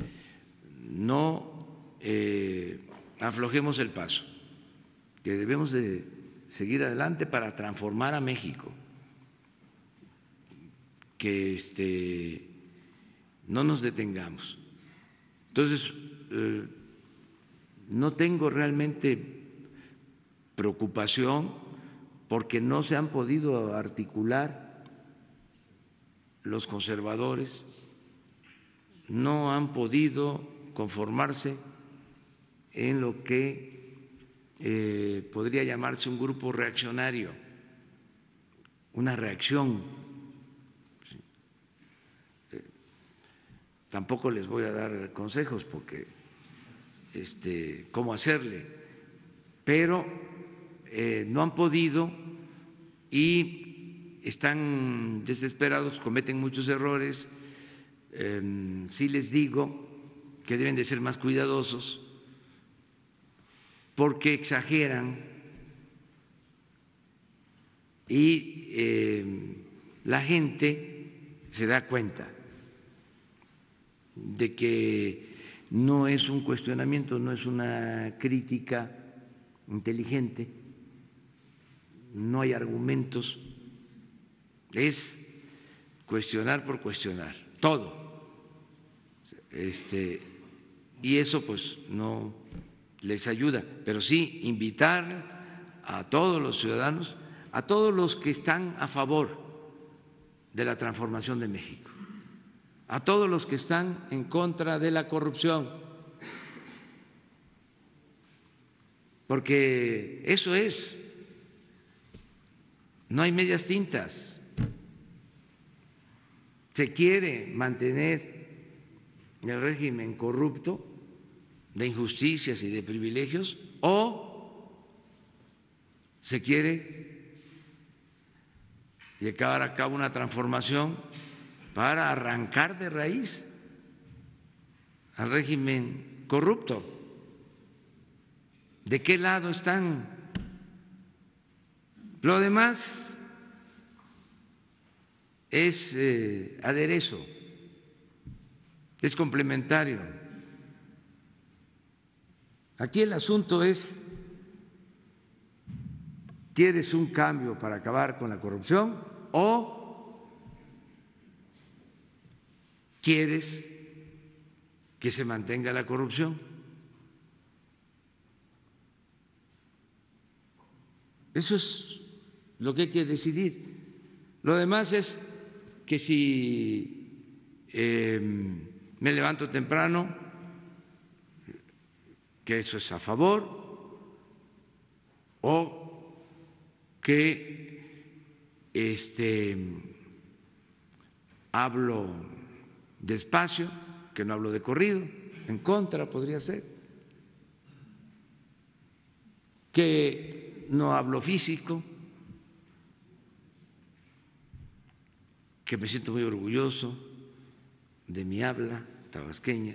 no aflojemos el paso, que debemos de seguir adelante para transformar a México, que no nos detengamos. Entonces, no tengo realmente preocupación porque no se han podido articular los conservadores, no han podido conformarse en lo que podría llamarse un grupo reaccionario, una reacción. Tampoco les voy a dar consejos porque cómo hacerle, pero no han podido y están desesperados, cometen muchos errores. Sí les digo que deben de ser más cuidadosos porque exageran y la gente se da cuenta de que no es un cuestionamiento, no es una crítica inteligente, no hay argumentos, es cuestionar por cuestionar, todo. Y eso pues no les ayuda, pero sí invitar a todos los ciudadanos, a todos los que están a favor de la transformación de México, a todos los que están en contra de la corrupción, porque eso es, no hay medias tintas. Se quiere mantener el régimen corrupto de injusticias y de privilegios, o se quiere llevar a cabo una transformación para arrancar de raíz al régimen corrupto. ¿De qué lado están? Lo demás es aderezo, es complementario. Aquí el asunto es: ¿quieres un cambio para acabar con la corrupción o quieres que se mantenga la corrupción? Eso es lo que hay que decidir. Lo demás es que si me levanto temprano, que eso es a favor, o que hablo despacio, que no hablo de corrido, en contra podría ser, que no hablo físico, que me siento muy orgulloso de mi habla tabasqueña.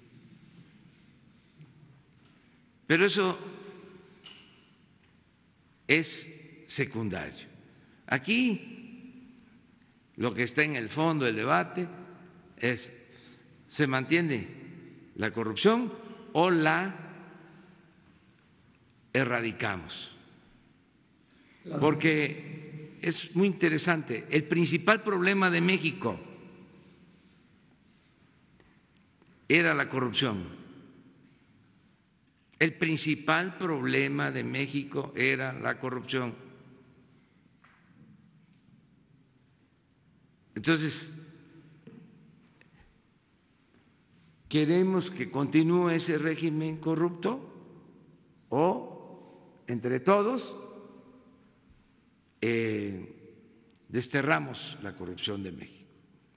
Pero eso es secundario. Aquí lo que está en el fondo del debate es: ¿se mantiene la corrupción o la erradicamos? Porque es muy interesante. El principal problema de México era la corrupción. El principal problema de México era la corrupción. Entonces, ¿queremos que continúe ese régimen corrupto o entre todos desterramos la corrupción de México?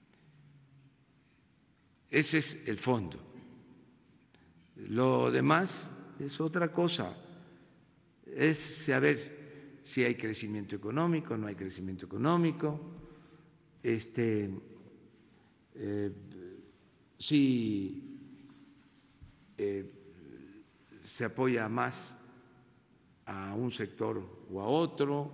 Ese es el fondo. Lo demás es otra cosa, es saber si hay crecimiento económico, no hay crecimiento económico, si se apoya más a un sector o a otro.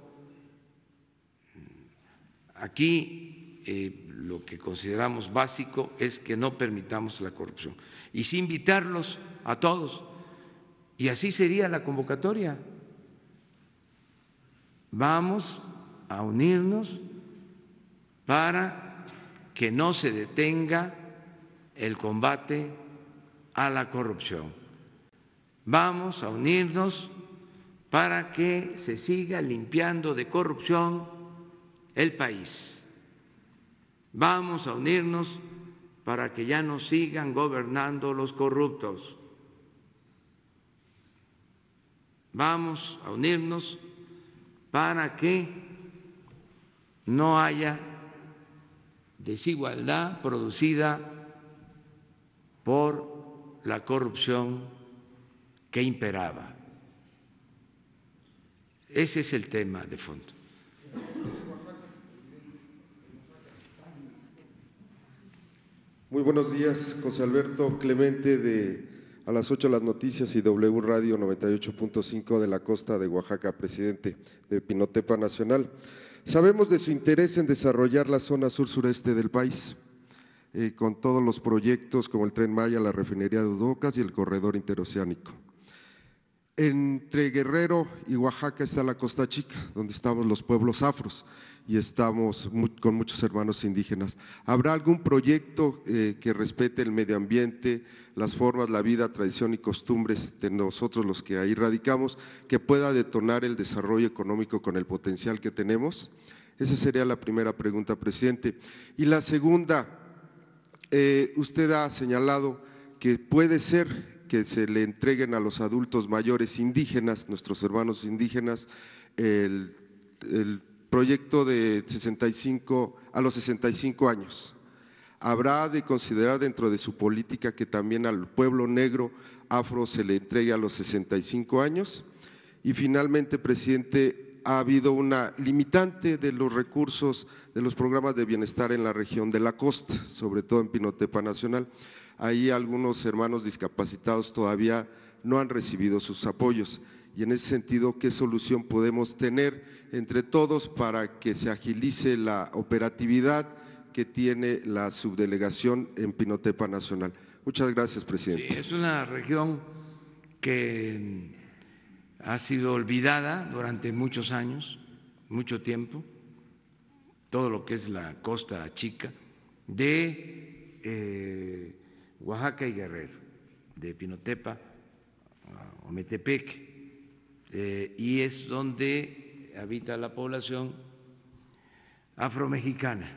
Aquí lo que consideramos básico es que no permitamos la corrupción y sí invitarlos a todos. Y así sería la convocatoria. Vamos a unirnos para que no se detenga el combate a la corrupción. Vamos a unirnos para que se siga limpiando de corrupción el país. Vamos a unirnos para que ya no sigan gobernando los corruptos. Vamos a unirnos para que no haya desigualdad producida por la corrupción que imperaba. Ese es el tema de fondo. Muy buenos días, José Alberto Clemente de A las 8 las noticias y W Radio 98.5 de la costa de Oaxaca, presidente de Pinotepa Nacional. Sabemos de su interés en desarrollar la zona sur-sureste del país, con todos los proyectos como el Tren Maya, la refinería de Dos Bocas y el corredor interoceánico. Entre Guerrero y Oaxaca está la Costa Chica, donde estamos los pueblos afros y estamos con muchos hermanos indígenas. ¿Habrá algún proyecto que respete el medio ambiente, las formas, la vida, tradición y costumbres de nosotros los que ahí radicamos, que pueda detonar el desarrollo económico con el potencial que tenemos? Esa sería la primera pregunta, presidente. Y la segunda, usted ha señalado que puede ser que se le entreguen a los adultos mayores indígenas, nuestros hermanos indígenas, el proyecto de 65 a los 65 años. ¿Habrá de considerar dentro de su política que también al pueblo negro afro se le entregue a los 65 años? Y finalmente, presidente, ha habido una limitante de los recursos de los programas de bienestar en la región de la costa, sobre todo en Pinotepa Nacional. Ahí algunos hermanos discapacitados todavía no han recibido sus apoyos y en ese sentido, ¿qué solución podemos tener entre todos para que se agilice la operatividad que tiene la subdelegación en Pinotepa Nacional? Muchas gracias, presidente. Sí, es una región que ha sido olvidada durante muchos años, mucho tiempo, todo lo que es la costa chica de Oaxaca y Guerrero, de Pinotepa a Ometepec, y es donde habita la población afromexicana.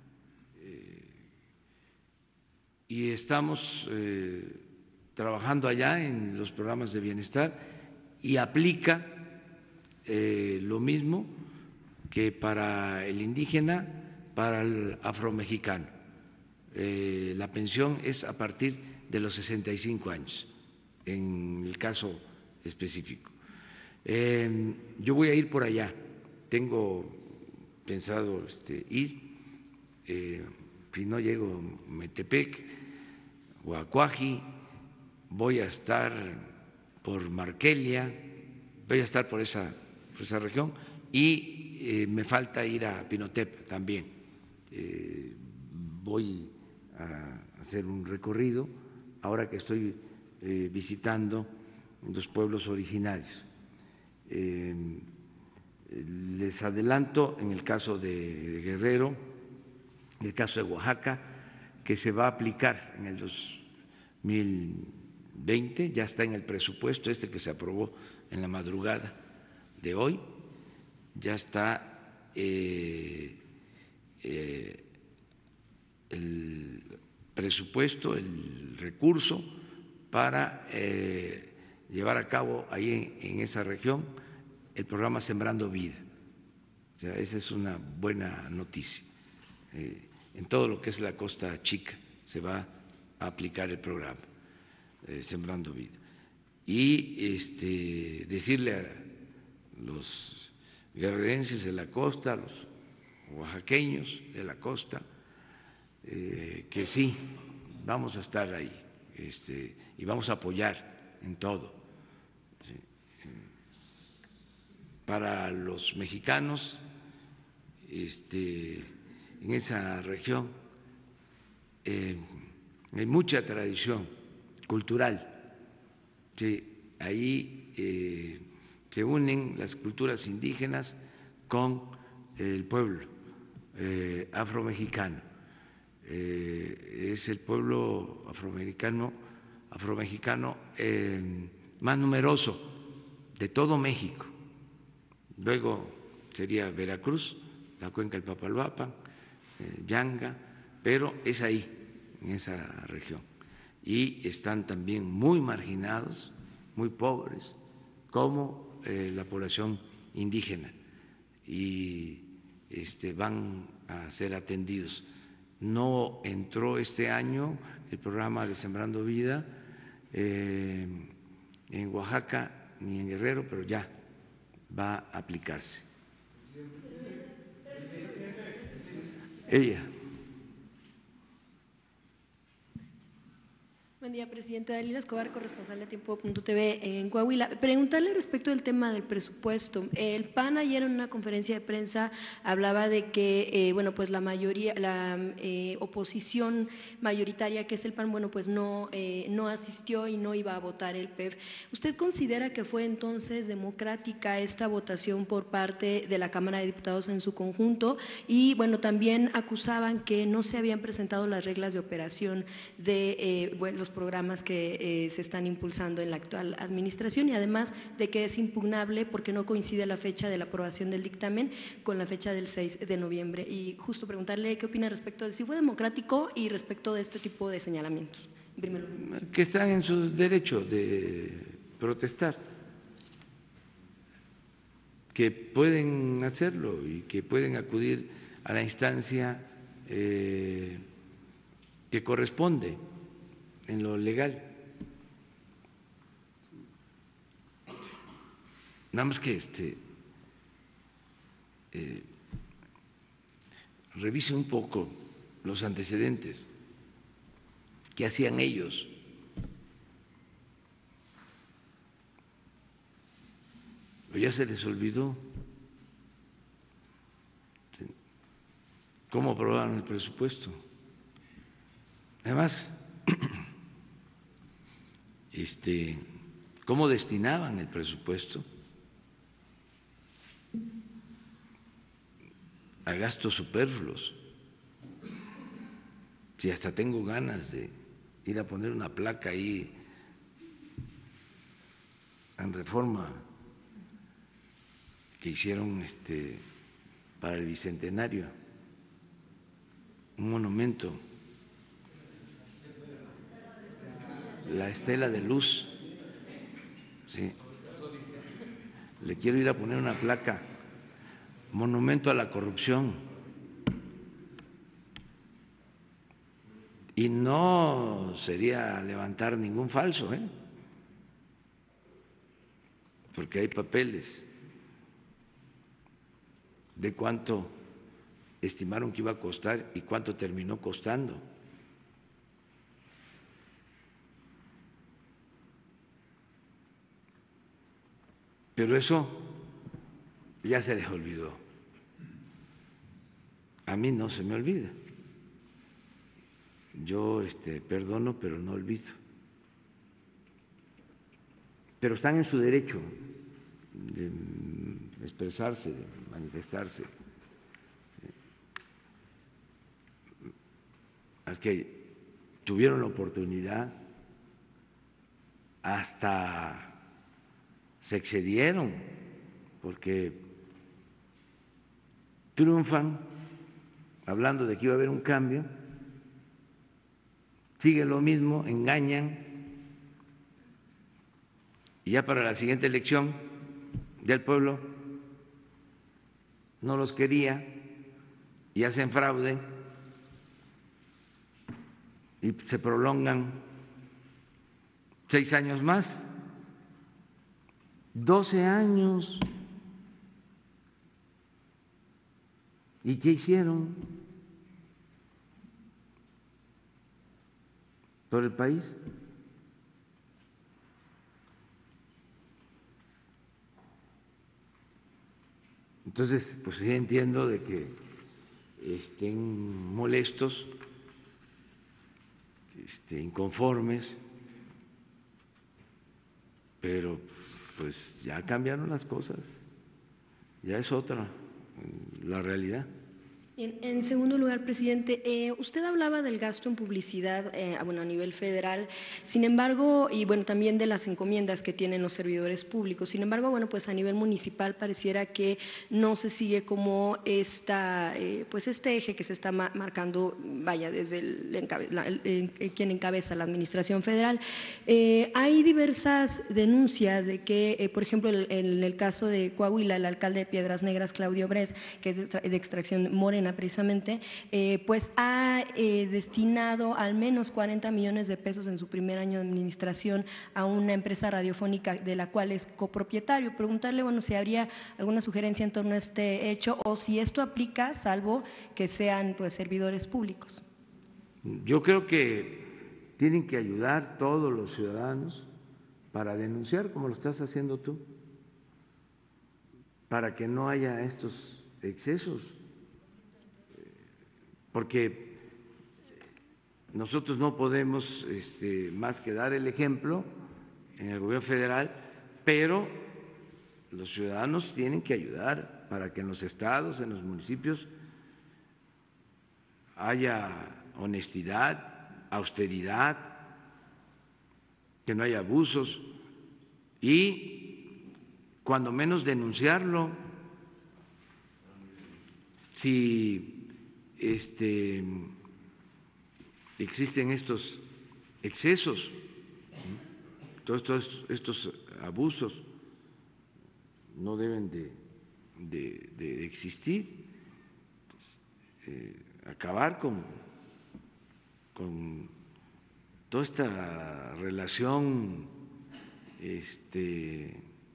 Y estamos trabajando allá en los programas de bienestar y aplica lo mismo que para el indígena, para el afromexicano. La pensión es a partir de los 65 años, en el caso específico. Yo voy a ir por allá, tengo pensado ir, si no llego a Metepec o a Cuaji, voy a estar por Marquelia, voy a estar por esa región y me falta ir a Pinotepa también. Voy a hacer un recorrido ahora que estoy visitando los pueblos originarios. Les adelanto en el caso de Guerrero, en el caso de Oaxaca, que se va a aplicar en el 2020, ya está en el presupuesto que se aprobó en la madrugada de hoy, ya está el presupuesto, el recurso para llevar a cabo ahí en esa región el programa Sembrando Vida. O sea, esa es una buena noticia. En todo lo que es la Costa Chica se va a aplicar el programa Sembrando Vida. Y decirle a los guerrerenses de la costa, a los oaxaqueños de la costa, que sí, vamos a estar ahí y vamos a apoyar en todo. ¿Sí? Para los mexicanos, en esa región hay mucha tradición cultural. Sí, ahí se unen las culturas indígenas con el pueblo afromexicano. Es el pueblo afromexicano más numeroso de todo México. Luego sería Veracruz, la cuenca del Papaloapan, Yanga, pero es ahí, en esa región. Y están también muy marginados, muy pobres, como la población indígena, y van a ser atendidos. No entró este año el programa de Sembrando Vida en Oaxaca ni en Guerrero, pero ya va a aplicarse. Ella. Buen día, presidenta. Dalila Escobar, corresponsal de Tiempo.tv en Coahuila. Preguntarle respecto del tema del presupuesto. El PAN ayer en una conferencia de prensa hablaba de que, bueno, pues la mayoría, la oposición mayoritaria, que es el PAN, bueno, pues no asistió y no iba a votar el PEF. ¿Usted considera que fue entonces democrática esta votación por parte de la Cámara de Diputados en su conjunto? Y, bueno, también acusaban que no se habían presentado las reglas de operación de los programas que se están impulsando en la actual administración, y además de que es impugnable porque no coincide la fecha de la aprobación del dictamen con la fecha del 6 de noviembre. Y justo preguntarle qué opina respecto de si fue democrático y respecto de este tipo de señalamientos. Primero. Que están en su derecho de protestar, que pueden hacerlo y que pueden acudir a la instancia que corresponde en lo legal. Nada más que revisen un poco los antecedentes. ¿Qué hacían ellos? ¿O ya se les olvidó cómo aprobaron el presupuesto? Además, ¿cómo destinaban el presupuesto a gastos superfluos? Si hasta tengo ganas de ir a poner una placa ahí en Reforma que hicieron para el Bicentenario, un monumento, la Estela de Luz, sí. Le quiero ir a poner una placa, monumento a la corrupción. Y no sería levantar ningún falso, porque hay papeles de cuánto estimaron que iba a costar y cuánto terminó costando. Pero eso ya se les olvidó. A mí no se me olvida. Yo perdono, pero no olvido. Pero están en su derecho de expresarse, de manifestarse. Es que tuvieron la oportunidad, hasta se excedieron, porque triunfan hablando de que iba a haber un cambio, sigue lo mismo, engañan, y ya para la siguiente elección ya el pueblo no los quería y hacen fraude y se prolongan 6 años más, 12 años. ¿Y qué hicieron por el país? Entonces, pues yo entiendo de que estén molestos, inconformes, pero pues ya cambiaron las cosas, ya es otra la realidad. En segundo lugar, presidente, usted hablaba del gasto en publicidad a nivel federal, sin embargo, y bueno, también de las encomiendas que tienen los servidores públicos. Sin embargo, bueno, pues a nivel municipal pareciera que no se sigue como pues este eje que se está marcando, vaya, desde quien encabeza la administración federal. Hay diversas denuncias de que, por ejemplo, en el caso de Coahuila, el alcalde de Piedras Negras, Claudio Bres, que es de extracción morena precisamente, pues ha destinado al menos 40 millones de pesos en su primer año de administración a una empresa radiofónica de la cual es copropietario. Preguntarle, bueno, si habría alguna sugerencia en torno a este hecho o si esto aplica, salvo que sean pues servidores públicos. Yo creo que tienen que ayudar todos los ciudadanos para denunciar, como lo estás haciendo tú, para que no haya estos excesos. Porque nosotros no podemos más que dar el ejemplo en el gobierno federal, pero los ciudadanos tienen que ayudar para que en los estados, en los municipios, haya honestidad, austeridad, que no haya abusos y cuando menos denunciarlo. Si existen estos excesos, todos estos abusos no deben de existir. Acabar con toda esta relación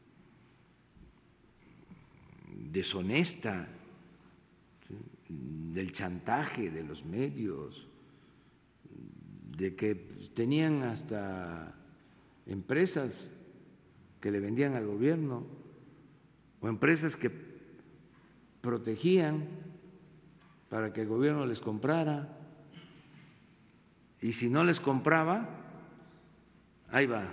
deshonesta. del chantaje de los medios, de que tenían hasta empresas que le vendían al gobierno o empresas que protegían para que el gobierno les comprara, y si no les compraba, ahí va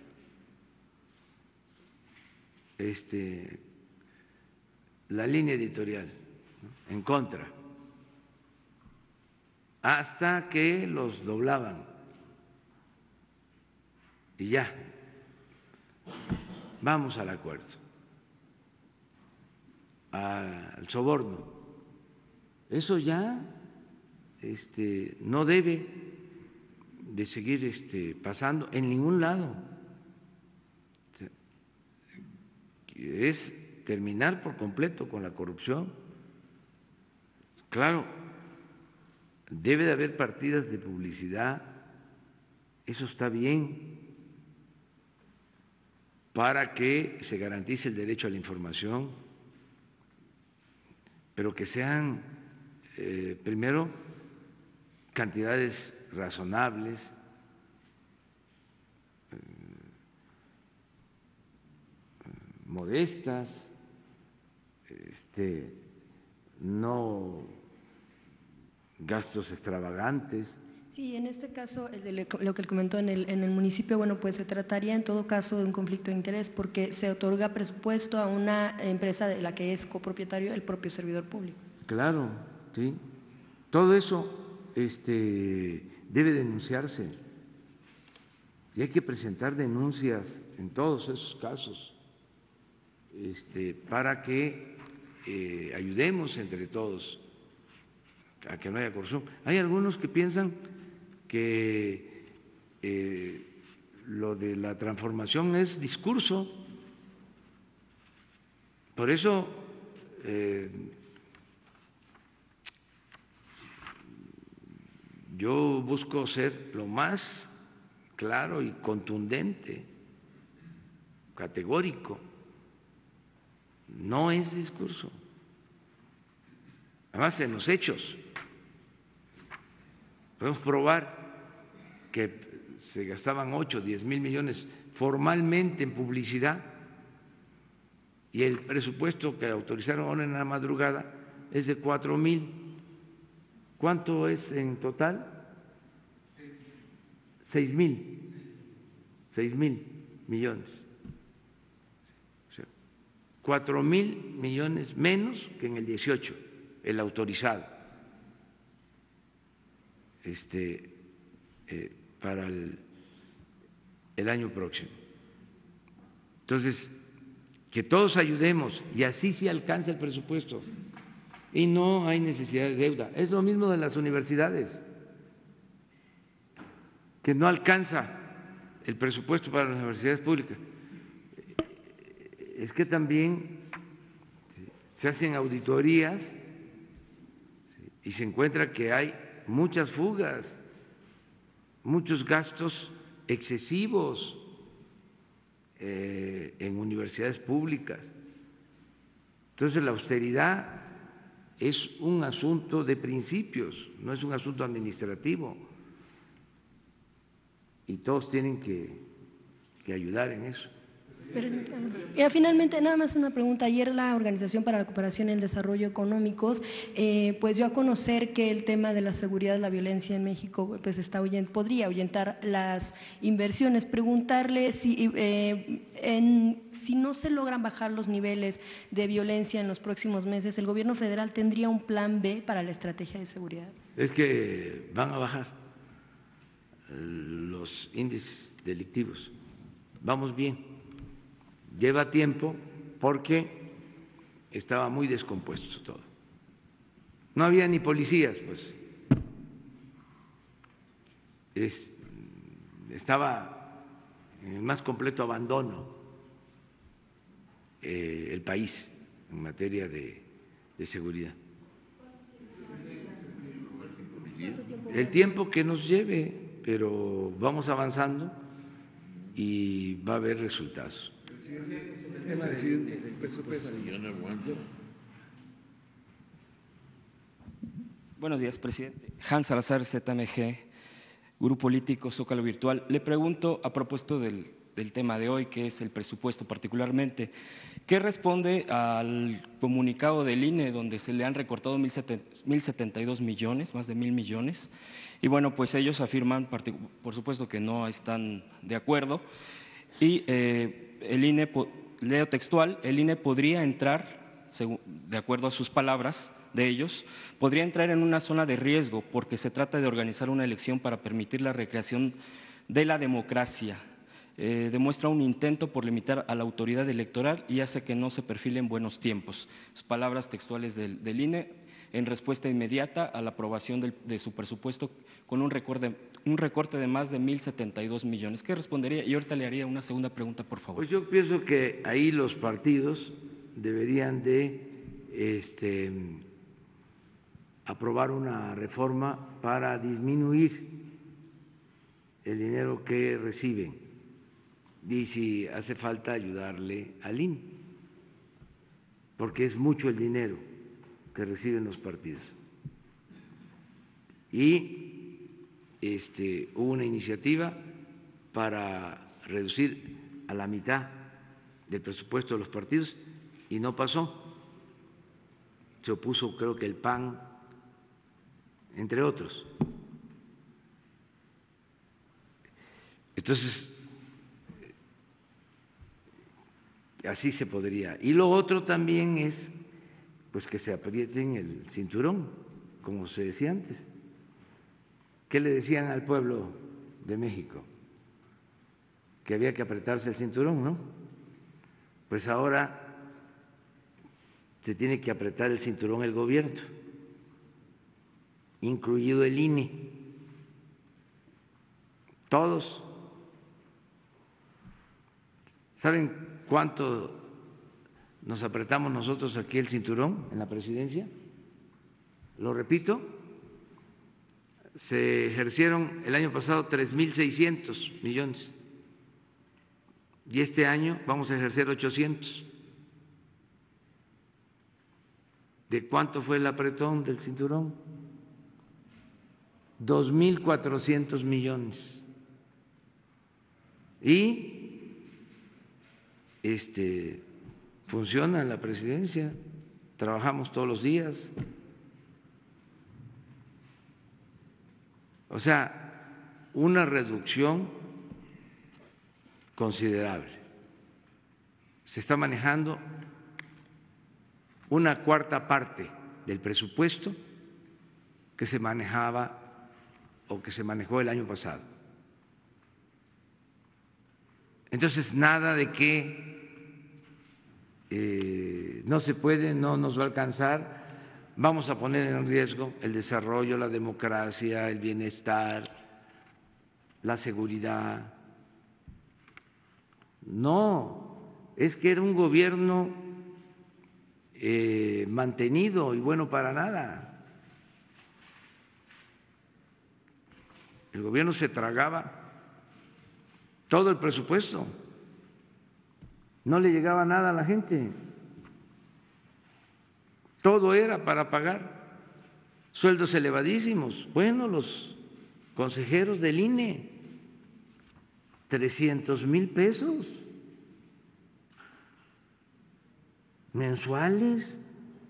la línea editorial, ¿no?, en contra, hasta que los doblaban y ya, vamos al acuerdo, al soborno. Eso ya no debe de seguir pasando en ningún lado. Es terminar por completo con la corrupción. Claro, debe de haber partidas de publicidad, eso está bien, para que se garantice el derecho a la información, pero que sean primero cantidades razonables, modestas, no gastos extravagantes. Sí, en este caso, lo que él comentó en el municipio, bueno, pues se trataría en todo caso de un conflicto de interés porque se otorga presupuesto a una empresa de la que es copropietario el propio servidor público. Claro, sí. Todo eso debe denunciarse y hay que presentar denuncias en todos esos casos para que ayudemos entre todos a que no haya corrupción. Hay algunos que piensan que lo de la transformación es discurso. Por eso yo busco ser lo más claro y contundente, categórico. No es discurso. Además, en los hechos podemos probar que se gastaban 8, 10 mil millones formalmente en publicidad y el presupuesto que autorizaron ahora en la madrugada es de 4,000. ¿Cuánto es en total? 6,000 millones. O sea, 4,000 millones menos que en el 18, el autorizado. Para el año próximo. Entonces, que todos ayudemos y así sí alcanza el presupuesto y no hay necesidad de deuda. Es lo mismo de las universidades, que no alcanza el presupuesto para las universidades públicas. Es que también se hacen auditorías y se encuentra que hay muchas fugas, muchos gastos excesivos en universidades públicas. Entonces, la austeridad es un asunto de principios, no es un asunto administrativo, y todos tienen que ayudar en eso. Y finalmente, nada más una pregunta. Ayer la Organización para la Cooperación y el Desarrollo Económicos pues dio a conocer que el tema de la seguridad y la violencia en México pues podría ahuyentar las inversiones. Preguntarle si no se logran bajar los niveles de violencia en los próximos meses, ¿el gobierno federal tendría un plan B para la estrategia de seguridad? Es que van a bajar los índices delictivos. Vamos bien. Lleva tiempo porque estaba muy descompuesto todo. No había ni policías, pues. Estaba en el más completo abandono el país en materia de seguridad. El tiempo que nos lleve, pero vamos avanzando y va a haber resultados. El tema del presupuesto. Yo no aguanto. Buenos días, presidente. Hans Salazar, ZMG, Grupo Político Zócalo Virtual. Le pregunto, a propósito del tema de hoy, que es el presupuesto particularmente, ¿qué responde al comunicado del INE donde se le han recortado 1.072 millones, más de 1.000 millones? Y bueno, pues ellos afirman, por supuesto, que no están de acuerdo y el INE, leo textual, el INE podría entrar, de acuerdo a sus palabras de ellos, podría entrar en una zona de riesgo porque se trata de organizar una elección para permitir la recreación de la democracia. Demuestra un intento por limitar a la autoridad electoral y hace que no se perfilen buenos tiempos. Las palabras textuales del INE en respuesta inmediata a la aprobación de su presupuesto con un recorte de más de 1.072 millones. ¿Qué respondería? Y ahorita le haría una segunda pregunta, por favor. Pues yo pienso que ahí los partidos deberían de aprobar una reforma para disminuir el dinero que reciben y si hace falta ayudarle al INE, porque es mucho el dinero que reciben los partidos. Y hubo una iniciativa para reducir a la mitad del presupuesto de los partidos y no pasó. Se opuso, creo que el PAN, entre otros. Entonces, así se podría. Y lo otro también es pues que se aprieten el cinturón, como se decía antes. ¿Qué le decían al pueblo de México? Que había que apretarse el cinturón, ¿no? Pues ahora se tiene que apretar el cinturón el gobierno, incluido el INE. Todos. ¿Saben cuánto nos apretamos nosotros aquí el cinturón en la presidencia? Lo repito, se ejercieron el año pasado 3.600 millones y este año vamos a ejercer 800. ¿De cuánto fue el apretón del cinturón? 2.400 millones. Y funciona la presidencia, trabajamos todos los días. O sea, una reducción considerable. Se está manejando una cuarta parte del presupuesto que se manejaba o que se manejó el año pasado. Entonces, nada de que no se puede, no nos va a alcanzar, vamos a poner en riesgo el desarrollo, la democracia, el bienestar, la seguridad. No, es que era un gobierno mantenido y bueno para nada. El gobierno se tragaba todo el presupuesto. No le llegaba nada a la gente, todo era para pagar sueldos elevadísimos. Bueno, los consejeros del INE, 300,000 pesos mensuales.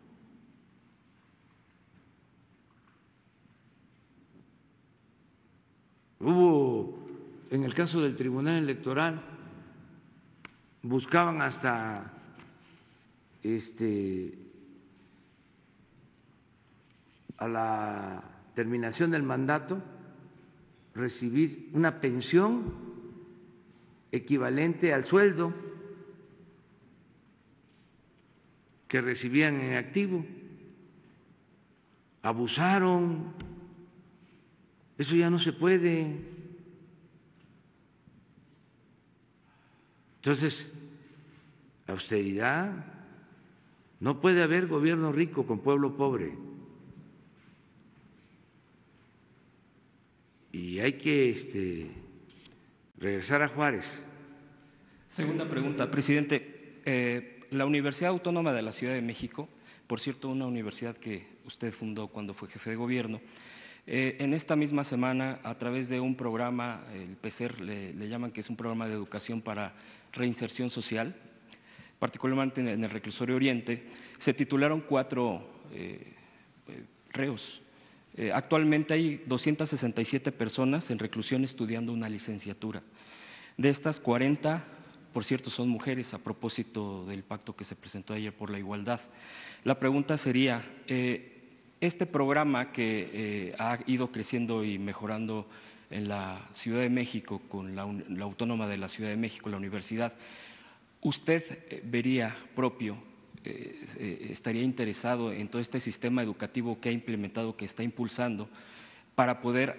Hubo, en el caso del Tribunal Electoral, buscaban hasta a la terminación del mandato recibir una pensión equivalente al sueldo que recibían en activo. Abusaron, eso ya no se puede. Entonces, austeridad, no puede haber gobierno rico con pueblo pobre. Y hay que regresar a Juárez. Segunda pregunta, presidente. La Universidad Autónoma de la Ciudad de México por cierto, una universidad que usted fundó cuando fue jefe de gobierno. En esta misma semana, a través de un programa, el PECER le llaman, que es un programa de educación para reinserción social, particularmente en el reclusorio Oriente, se titularon 4 reos. Actualmente hay 267 personas en reclusión estudiando una licenciatura. De estas, 40, por cierto, son mujeres, a propósito del pacto que se presentó ayer por la igualdad. La pregunta sería, este programa que ha ido creciendo y mejorando en la Ciudad de México, con la Autónoma de la Ciudad de México, la universidad, ¿usted vería propio, estaría interesado en todo este sistema educativo que ha implementado, que está impulsando, para poder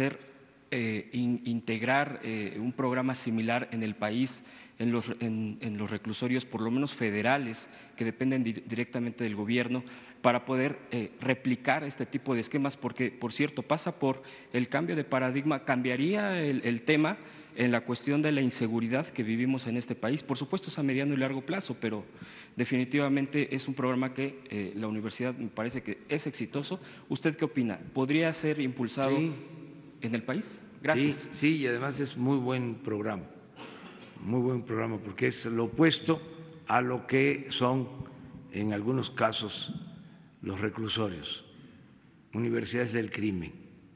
integrar un programa similar en el país, en los reclusorios, por lo menos federales, que dependen directamente del gobierno, para poder replicar este tipo de esquemas? Porque, por cierto, pasa por el cambio de paradigma. Cambiaría el tema en la cuestión de la inseguridad que vivimos en este país. Por supuesto, es a mediano y largo plazo, pero definitivamente es un programa que la universidad me parece que es exitoso. ¿Usted qué opina? ¿Podría ser impulsado en el país? Gracias. Sí, y además es muy buen programa, porque es lo opuesto a lo que son en algunos casos los reclusorios, universidades del crimen.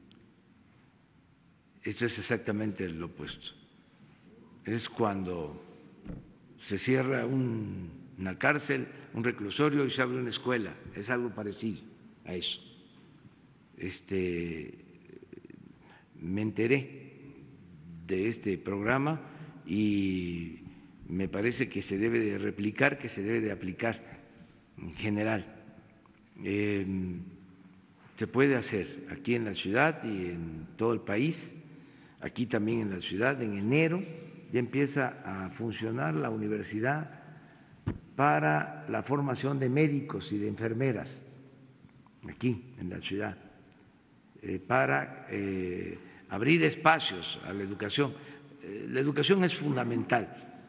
Esto es exactamente lo opuesto. Es cuando se cierra una cárcel, un reclusorio, y se abre una escuela. Es algo parecido a eso. Me enteré de este programa y me parece que se debe de replicar, que se debe de aplicar en general. Se puede hacer aquí en la ciudad y en todo el país. Aquí también en la ciudad, en enero, ya empieza a funcionar la universidad para la formación de médicos y de enfermeras, aquí en la ciudad, para abrir espacios a la educación. La educación es fundamental,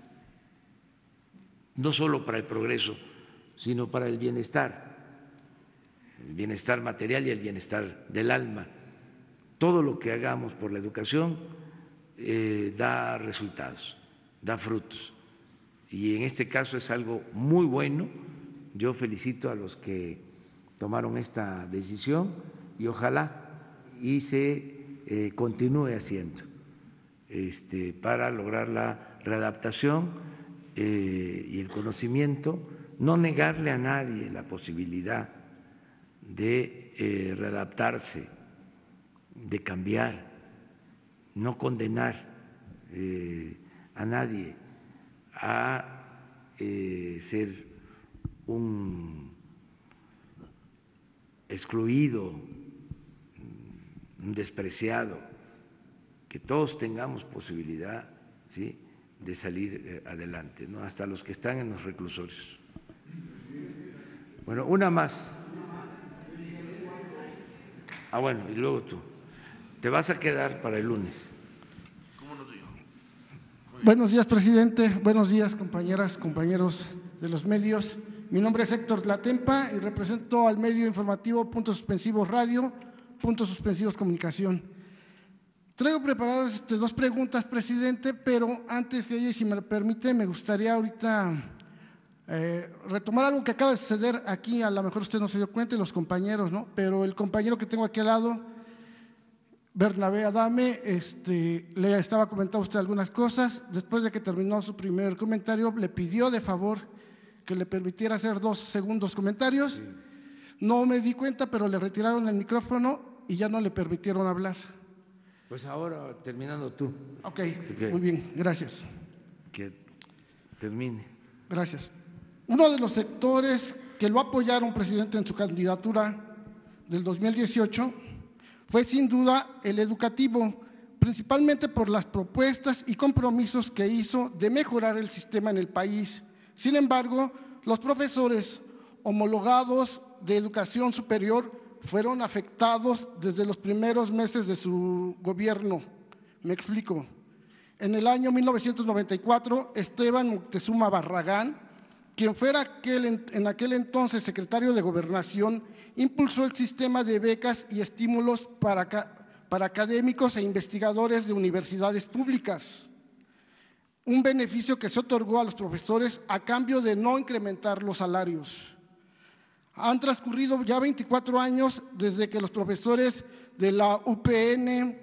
no solo para el progreso, sino para el bienestar material y el bienestar del alma. Todo lo que hagamos por la educación da resultados, da frutos. Y en este caso es algo muy bueno. Yo felicito a los que tomaron esta decisión y ojalá y se continúe haciendo para lograr la readaptación y el conocimiento, no negarle a nadie la posibilidad de readaptarse, de cambiar, no condenar a nadie a ser un excluido, un despreciado, que todos tengamos posibilidad, ¿sí?, de salir adelante, ¿no?, hasta los que están en los reclusorios. Bueno, una más. Bueno, y luego tú. Te vas a quedar para el lunes. Buenos días, presidente. Buenos días, compañeras, compañeros de los medios. Mi nombre es Héctor Latempa y represento al medio informativo Puntos Suspensivos Radio, Puntos Suspensivos Comunicación. Traigo preparadas 2 preguntas, presidente, pero antes de ello, si me lo permite, me gustaría ahorita retomar algo que acaba de suceder aquí. A lo mejor usted no se dio cuenta y los compañeros, ¿no? Pero el compañero que tengo aquí al lado, Bernabé Adame, le estaba comentando a usted algunas cosas. Después de que terminó su primer comentario, le pidió de favor que le permitiera hacer 2 segundos comentarios. Sí. No me di cuenta, pero le retiraron el micrófono y ya no le permitieron hablar. Pues ahora, terminando tú. Ok, muy bien, gracias. Que termine. Gracias. Uno de los sectores que lo apoyaron, presidente, en su candidatura del 2018 fue sin duda el educativo, principalmente por las propuestas y compromisos que hizo de mejorar el sistema en el país. Sin embargo, los profesores homologados de educación superior fueron afectados desde los primeros meses de su gobierno. Me explico. En el año 1994, Esteban Moctezuma Barragán, quien fuera en aquel entonces secretario de Gobernación, impulsó el sistema de becas y estímulos para académicos e investigadores de universidades públicas, un beneficio que se otorgó a los profesores a cambio de no incrementar los salarios. Han transcurrido ya 24 años desde que los profesores de la UPN,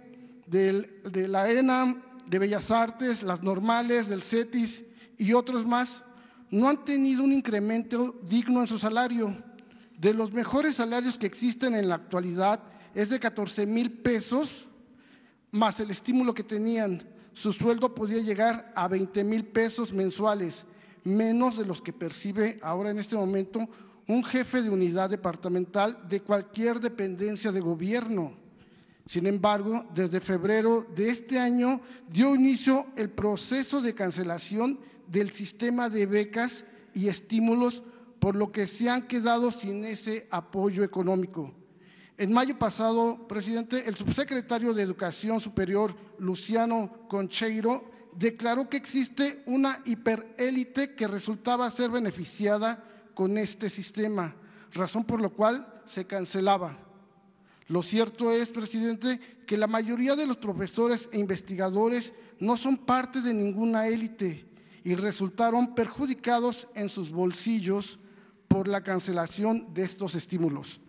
de la ENAM, de Bellas Artes, las normales, del CETIS y otros más, no han tenido un incremento digno en su salario. De los mejores salarios que existen en la actualidad es de 14,000 pesos, más el estímulo que tenían. Su sueldo podía llegar a 20,000 pesos mensuales, menos de los que percibe ahora en este momento un jefe de unidad departamental de cualquier dependencia de gobierno. Sin embargo, desde febrero de este año dio inicio el proceso de cancelación del sistema de becas y estímulos, por lo que se han quedado sin ese apoyo económico. En mayo pasado, presidente, el subsecretario de Educación Superior, Luciano Concheiro, declaró que existe una hiperélite que resultaba ser beneficiada con este sistema, razón por la cual se cancelaba. Lo cierto es, presidente, que la mayoría de los profesores e investigadores no son parte de ninguna élite y resultaron perjudicados en sus bolsillos por la cancelación de estos estímulos.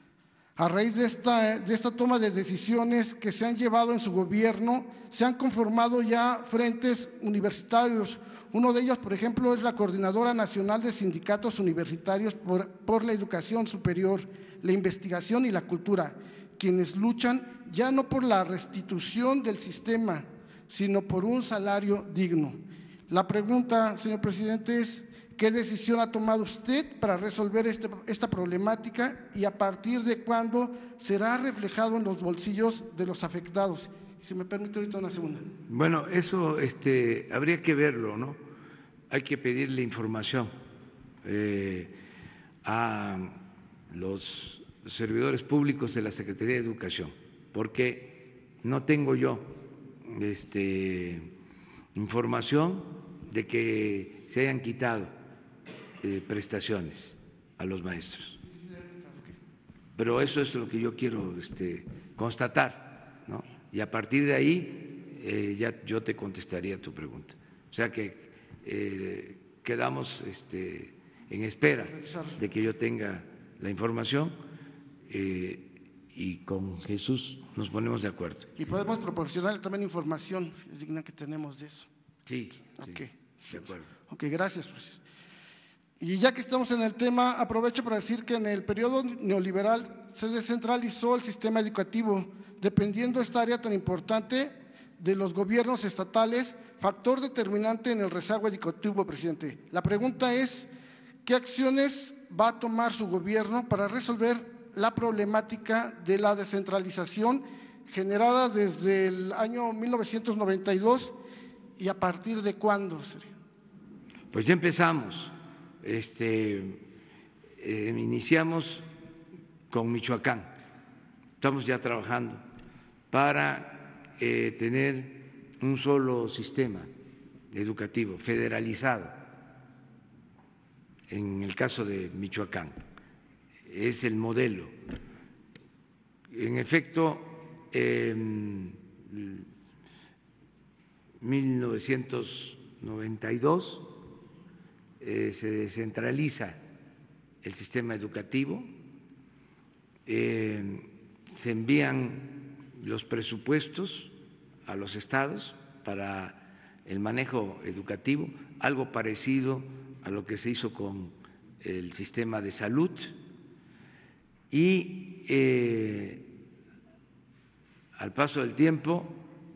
A raíz de esta toma de decisiones que se han llevado en su gobierno, se han conformado ya frentes universitarios. Uno de ellos, por ejemplo, es la Coordinadora Nacional de Sindicatos Universitarios por la Educación Superior, la Investigación y la Cultura, quienes luchan ya no por la restitución del sistema, sino por un salario digno. La pregunta, señor presidente, es ¿qué decisión ha tomado usted para resolver esta problemática y a partir de cuándo será reflejado en los bolsillos de los afectados? Si me permite ahorita una segunda. Bueno, eso habría que verlo, ¿no? Hay que pedirle información a los servidores públicos de la Secretaría de Educación, porque no tengo yo información de que se hayan quitado prestaciones a los maestros. Pero eso es lo que yo quiero constatar, ¿no? Y a partir de ahí ya yo te contestaría tu pregunta. O sea que quedamos en espera de que yo tenga la información y con Jesús nos ponemos de acuerdo. Y podemos proporcionar también información digna que tenemos de eso. Sí, okay. De acuerdo. Ok, gracias, presidente. Y ya que estamos en el tema, aprovecho para decir que en el periodo neoliberal se descentralizó el sistema educativo, dependiendo esta área tan importante de los gobiernos estatales, factor determinante en el rezago educativo, presidente. La pregunta es, ¿qué acciones va a tomar su gobierno para resolver la problemática de la descentralización generada desde el año 1992 y a partir de cuándo sería? Pues ya empezamos. Iniciamos con Michoacán. Estamos ya trabajando para tener un solo sistema educativo federalizado. En el caso de Michoacán, es el modelo. En efecto, en 1992 se descentraliza el sistema educativo, se envían los presupuestos a los estados para el manejo educativo, algo parecido a lo que se hizo con el sistema de salud, y al paso del tiempo,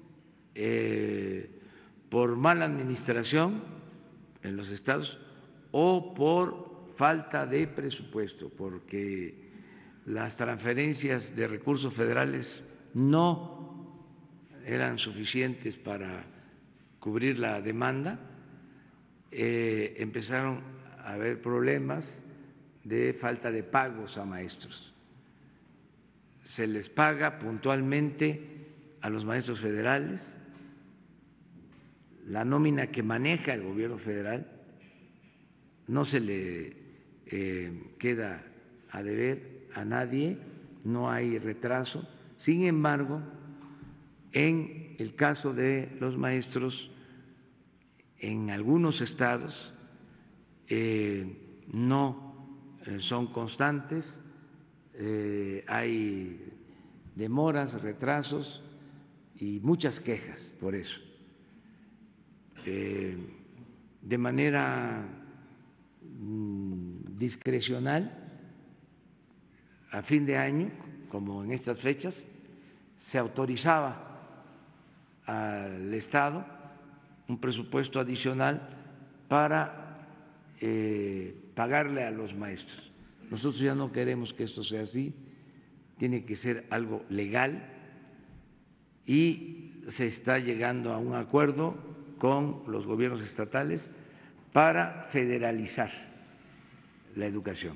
por mala administración en los estados o por falta de presupuesto, porque las transferencias de recursos federales no eran suficientes para cubrir la demanda, empezaron a haber problemas de falta de pagos a maestros. Se les paga puntualmente a los maestros federales, la nómina que maneja el gobierno federal no se le queda a deber a nadie, no hay retraso. Sin embargo, en el caso de los maestros, en algunos estados no son constantes, hay demoras, retrasos y muchas quejas por eso. De manera discrecional, a fin de año, como en estas fechas, se autorizaba al Estado un presupuesto adicional para pagarle a los maestros. Nosotros ya no queremos que esto sea así, tiene que ser algo legal y se está llegando a un acuerdo con los gobiernos estatales para federalizar la educación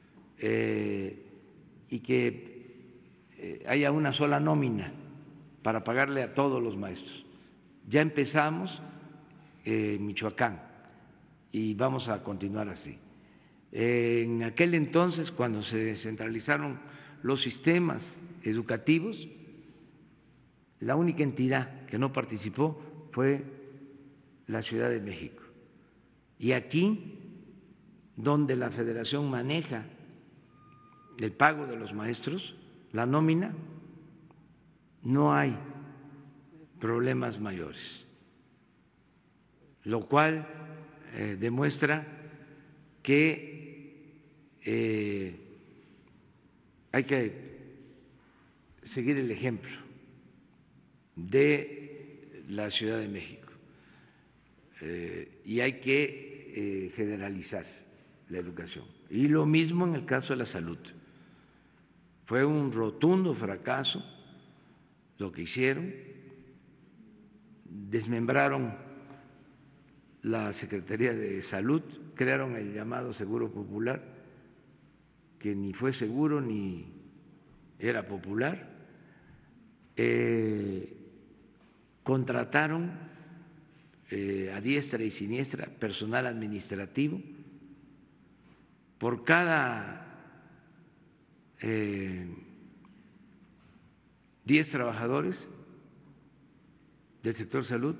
y que haya una sola nómina para pagarle a todos los maestros. Ya empezamos en Michoacán y vamos a continuar así. En aquel entonces, cuando se descentralizaron los sistemas educativos, la única entidad que no participó fue la Ciudad de México. Y aquí, donde la Federación maneja el pago de los maestros, la nómina, no hay problemas mayores, lo cual demuestra que hay que seguir el ejemplo de la Ciudad de México y hay que federalizar la educación. Y lo mismo en el caso de la salud. Fue un rotundo fracaso lo que hicieron, desmembraron la Secretaría de Salud, crearon el llamado Seguro Popular, que ni fue seguro ni era popular, contrataron a diestra y siniestra personal administrativo. Por cada 10 trabajadores del sector salud,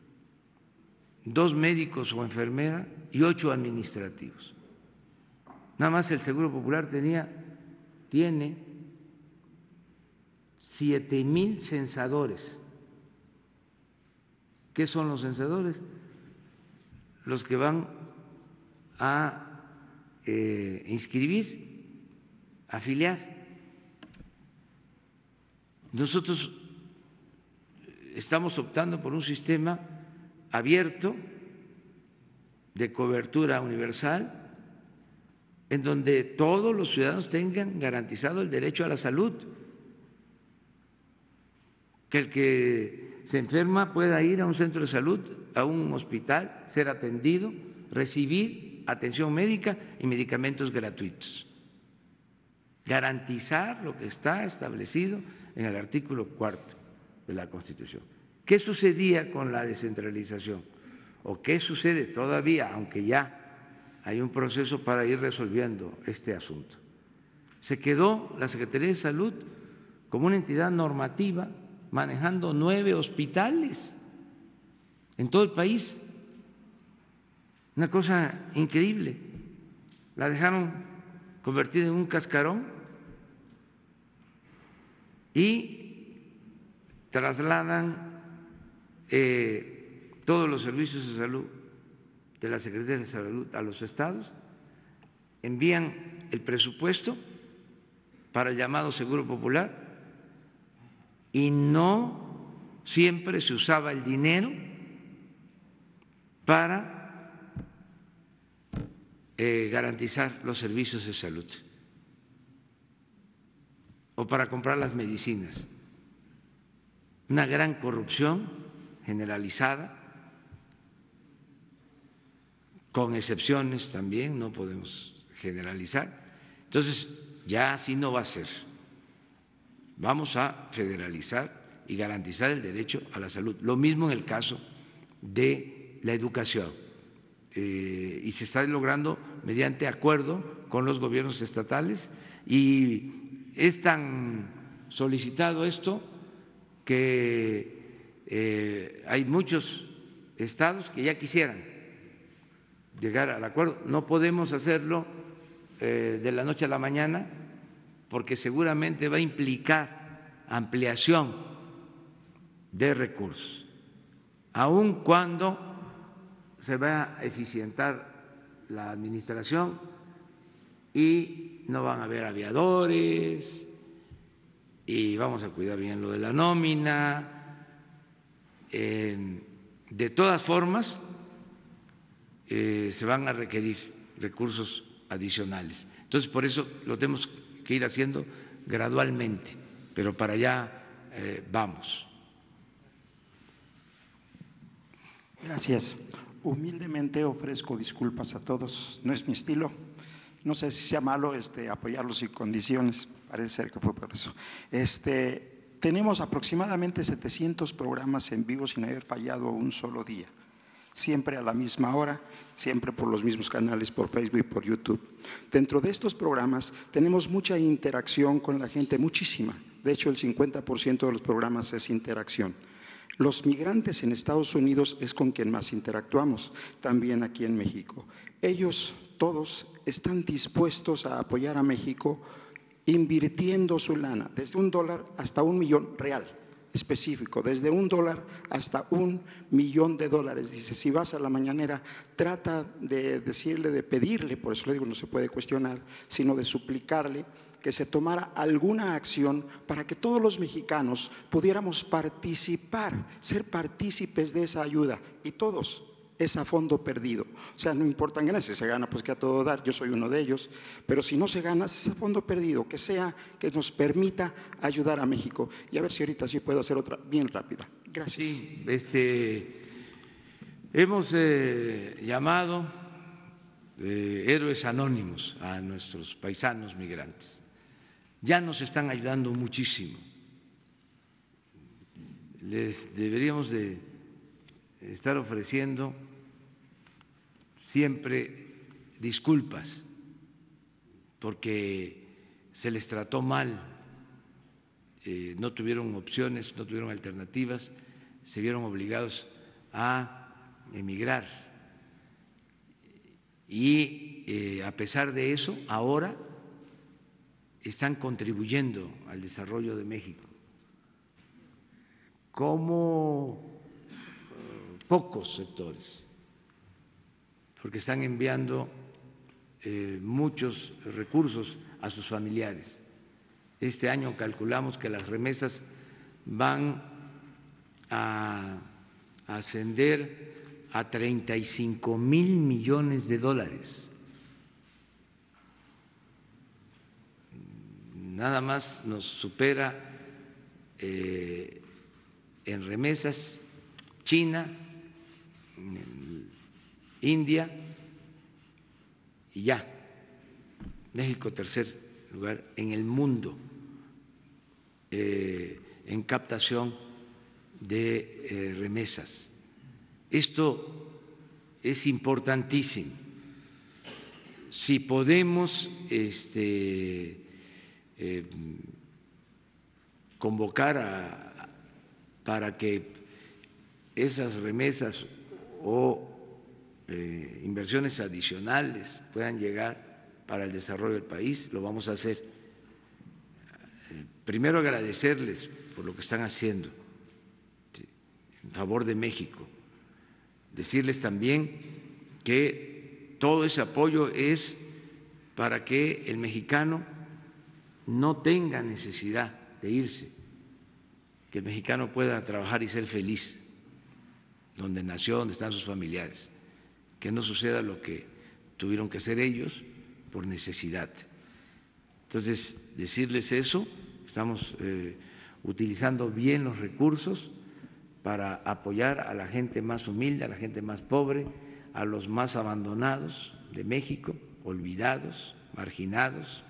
2 médicos o enfermeras y 8 administrativos. Nada más el Seguro Popular tiene 7,000 censadores. ¿Qué son los censadores? Los que van a inscribir, afiliar. Nosotros estamos optando por un sistema abierto de cobertura universal en donde todos los ciudadanos tengan garantizado el derecho a la salud, que el que se enferma pueda ir a un centro de salud, a un hospital, ser atendido, recibir atención médica y medicamentos gratuitos. Garantizar lo que está establecido en el artículo 4 de la Constitución. ¿Qué sucedía con la descentralización? ¿O qué sucede todavía, aunque ya hay un proceso para ir resolviendo este asunto? Se quedó la Secretaría de Salud como una entidad normativa manejando 9 hospitales en todo el país. Una cosa increíble. La dejaron convertida en un cascarón y trasladan todos los servicios de salud de la Secretaría de Salud a los estados, envían el presupuesto para el llamado Seguro Popular y no siempre se usaba el dinero para garantizar los servicios de salud o para comprar las medicinas. Una gran corrupción generalizada, con excepciones también, no podemos generalizar. Entonces, ya así no va a ser. Vamos a federalizar y garantizar el derecho a la salud. Lo mismo en el caso de la educación. y se está logrando mediante acuerdo con los gobiernos estatales, y es tan solicitado esto que hay muchos estados que ya quisieran llegar al acuerdo. No podemos hacerlo de la noche a la mañana porque seguramente va a implicar ampliación de recursos, aun cuando se va a eficientar la administración y no van a haber aviadores y vamos a cuidar bien lo de la nómina. De todas formas, se van a requerir recursos adicionales. Entonces, por eso lo tenemos que ir haciendo gradualmente, pero para allá vamos. Gracias. Humildemente ofrezco disculpas a todos. No es mi estilo. No sé si sea malo apoyarlos sin condiciones. Parece ser que fue por eso. Tenemos aproximadamente 700 programas en vivo sin haber fallado un solo día. Siempre a la misma hora, siempre por los mismos canales, por Facebook y por YouTube. Dentro de estos programas tenemos mucha interacción con la gente, muchísima. De hecho, el 50% de los programas es interacción. Los migrantes en Estados Unidos es con quien más interactuamos, también aquí en México. Ellos todos están dispuestos a apoyar a México invirtiendo su lana, desde $1 hasta $1 millón real, específico, desde $1 hasta $1 millón. Dice, si vas a la mañanera, trata de decirle, de pedirle, por eso le digo, no se puede cuestionar, sino de suplicarle que se tomara alguna acción para que todos los mexicanos pudiéramos participar, ser partícipes de esa ayuda, y todos es a fondo perdido. O sea, no importa ganar, si se gana, pues que a todo dar, yo soy uno de ellos, pero si no se gana, es a fondo perdido, que sea, que nos permita ayudar a México. Y a ver si ahorita sí puedo hacer otra bien rápida. Gracias. Sí, hemos llamado héroes anónimos a nuestros paisanos migrantes. Ya nos están ayudando muchísimo. Les deberíamos de estar ofreciendo siempre disculpas porque se les trató mal, no tuvieron opciones, no tuvieron alternativas, se vieron obligados a emigrar. Y a pesar de eso, ahora están contribuyendo al desarrollo de México como pocos sectores, porque están enviando muchos recursos a sus familiares. Este año calculamos que las remesas van a ascender a $35,000 millones. Nada más nos supera en remesas China, India y ya. México, tercer lugar en el mundo en captación de remesas. Esto es importantísimo. Si podemos convocar para que esas remesas o inversiones adicionales puedan llegar para el desarrollo del país, lo vamos a hacer. Primero agradecerles por lo que están haciendo en favor de México, decirles también que todo ese apoyo es para que el mexicano no tenga necesidad de irse, que el mexicano pueda trabajar y ser feliz donde nació, donde están sus familiares, que no suceda lo que tuvieron que hacer ellos por necesidad. Entonces, decirles eso, estamos utilizando bien los recursos para apoyar a la gente más humilde, a la gente más pobre, a los más abandonados de México, olvidados, marginados,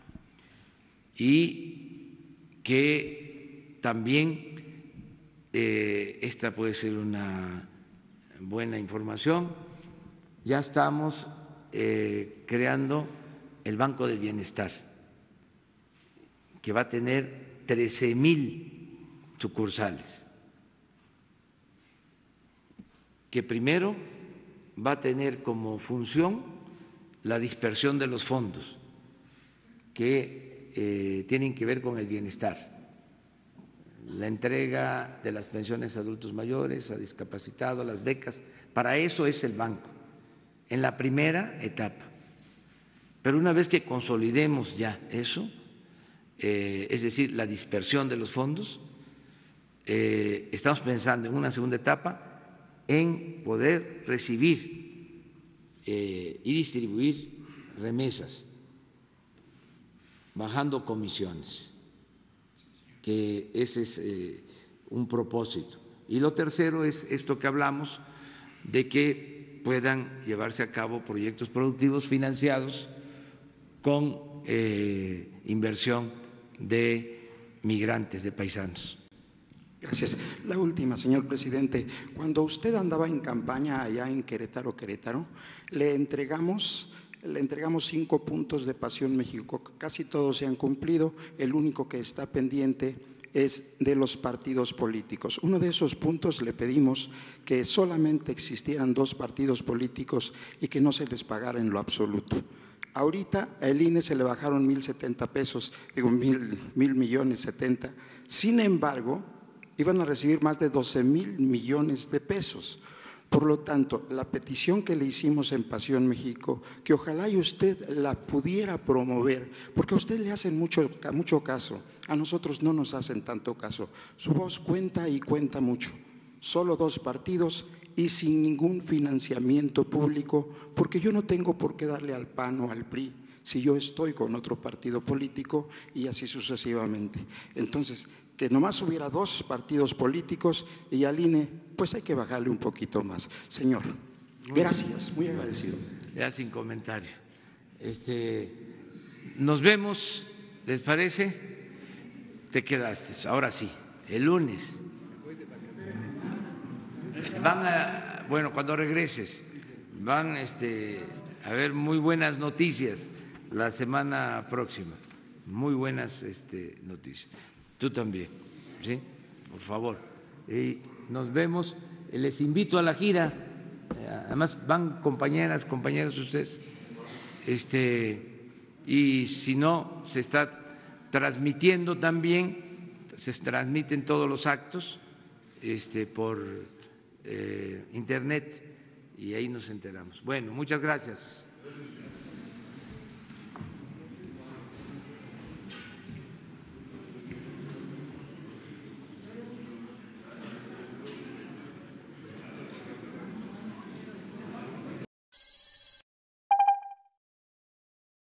y que también esta puede ser una buena información. ya estamos creando el Banco del Bienestar, que va a tener 13,000 sucursales, que primero va a tener como función la dispersión de los fondos que tienen que ver con el bienestar, la entrega de las pensiones a adultos mayores, a discapacitados, las becas. Para eso es el banco, en la primera etapa. Pero una vez que consolidemos ya eso, es decir, la dispersión de los fondos, estamos pensando en una segunda etapa en poder recibir y distribuir remesas, bajando comisiones, que ese es un propósito. Y lo tercero es esto que hablamos, de que puedan llevarse a cabo proyectos productivos financiados con inversión de migrantes, de paisanos. Gracias. La última, señor presidente. Cuando usted andaba en campaña allá en Querétaro, le entregamos 5 puntos de Pasión México. Casi todos se han cumplido. El único que está pendiente es de los partidos políticos. Uno de esos puntos le pedimos que solamente existieran 2 partidos políticos y que no se les pagara en lo absoluto. Ahorita al INE se le bajaron 1,070 pesos, digo 1,000,000,070. Sin embargo, iban a recibir más de 12,000 millones de pesos. Por lo tanto, la petición que le hicimos en Pasión México, que ojalá y usted la pudiera promover, porque a usted le hacen mucho caso, a nosotros no nos hacen tanto caso. Su voz cuenta y cuenta mucho. Solo 2 partidos y sin ningún financiamiento público, porque yo no tengo por qué darle al PAN o al PRI si yo estoy con otro partido político y así sucesivamente. Entonces, que nomás hubiera 2 partidos políticos y al INE, pues hay que bajarle un poquito más. Señor, gracias, muy agradecido. Ya sin comentario. Nos vemos, ¿les parece? Te quedaste, ahora sí, el lunes. Bueno, cuando regreses, van a haber muy buenas noticias la semana próxima, muy buenas noticias. Tú también, ¿sí? Por favor. Y nos vemos. Les invito a la gira. Además van compañeras, compañeros ustedes. Y si no, se está transmitiendo también, se transmiten todos los actos por internet y ahí nos enteramos. Bueno, muchas gracias.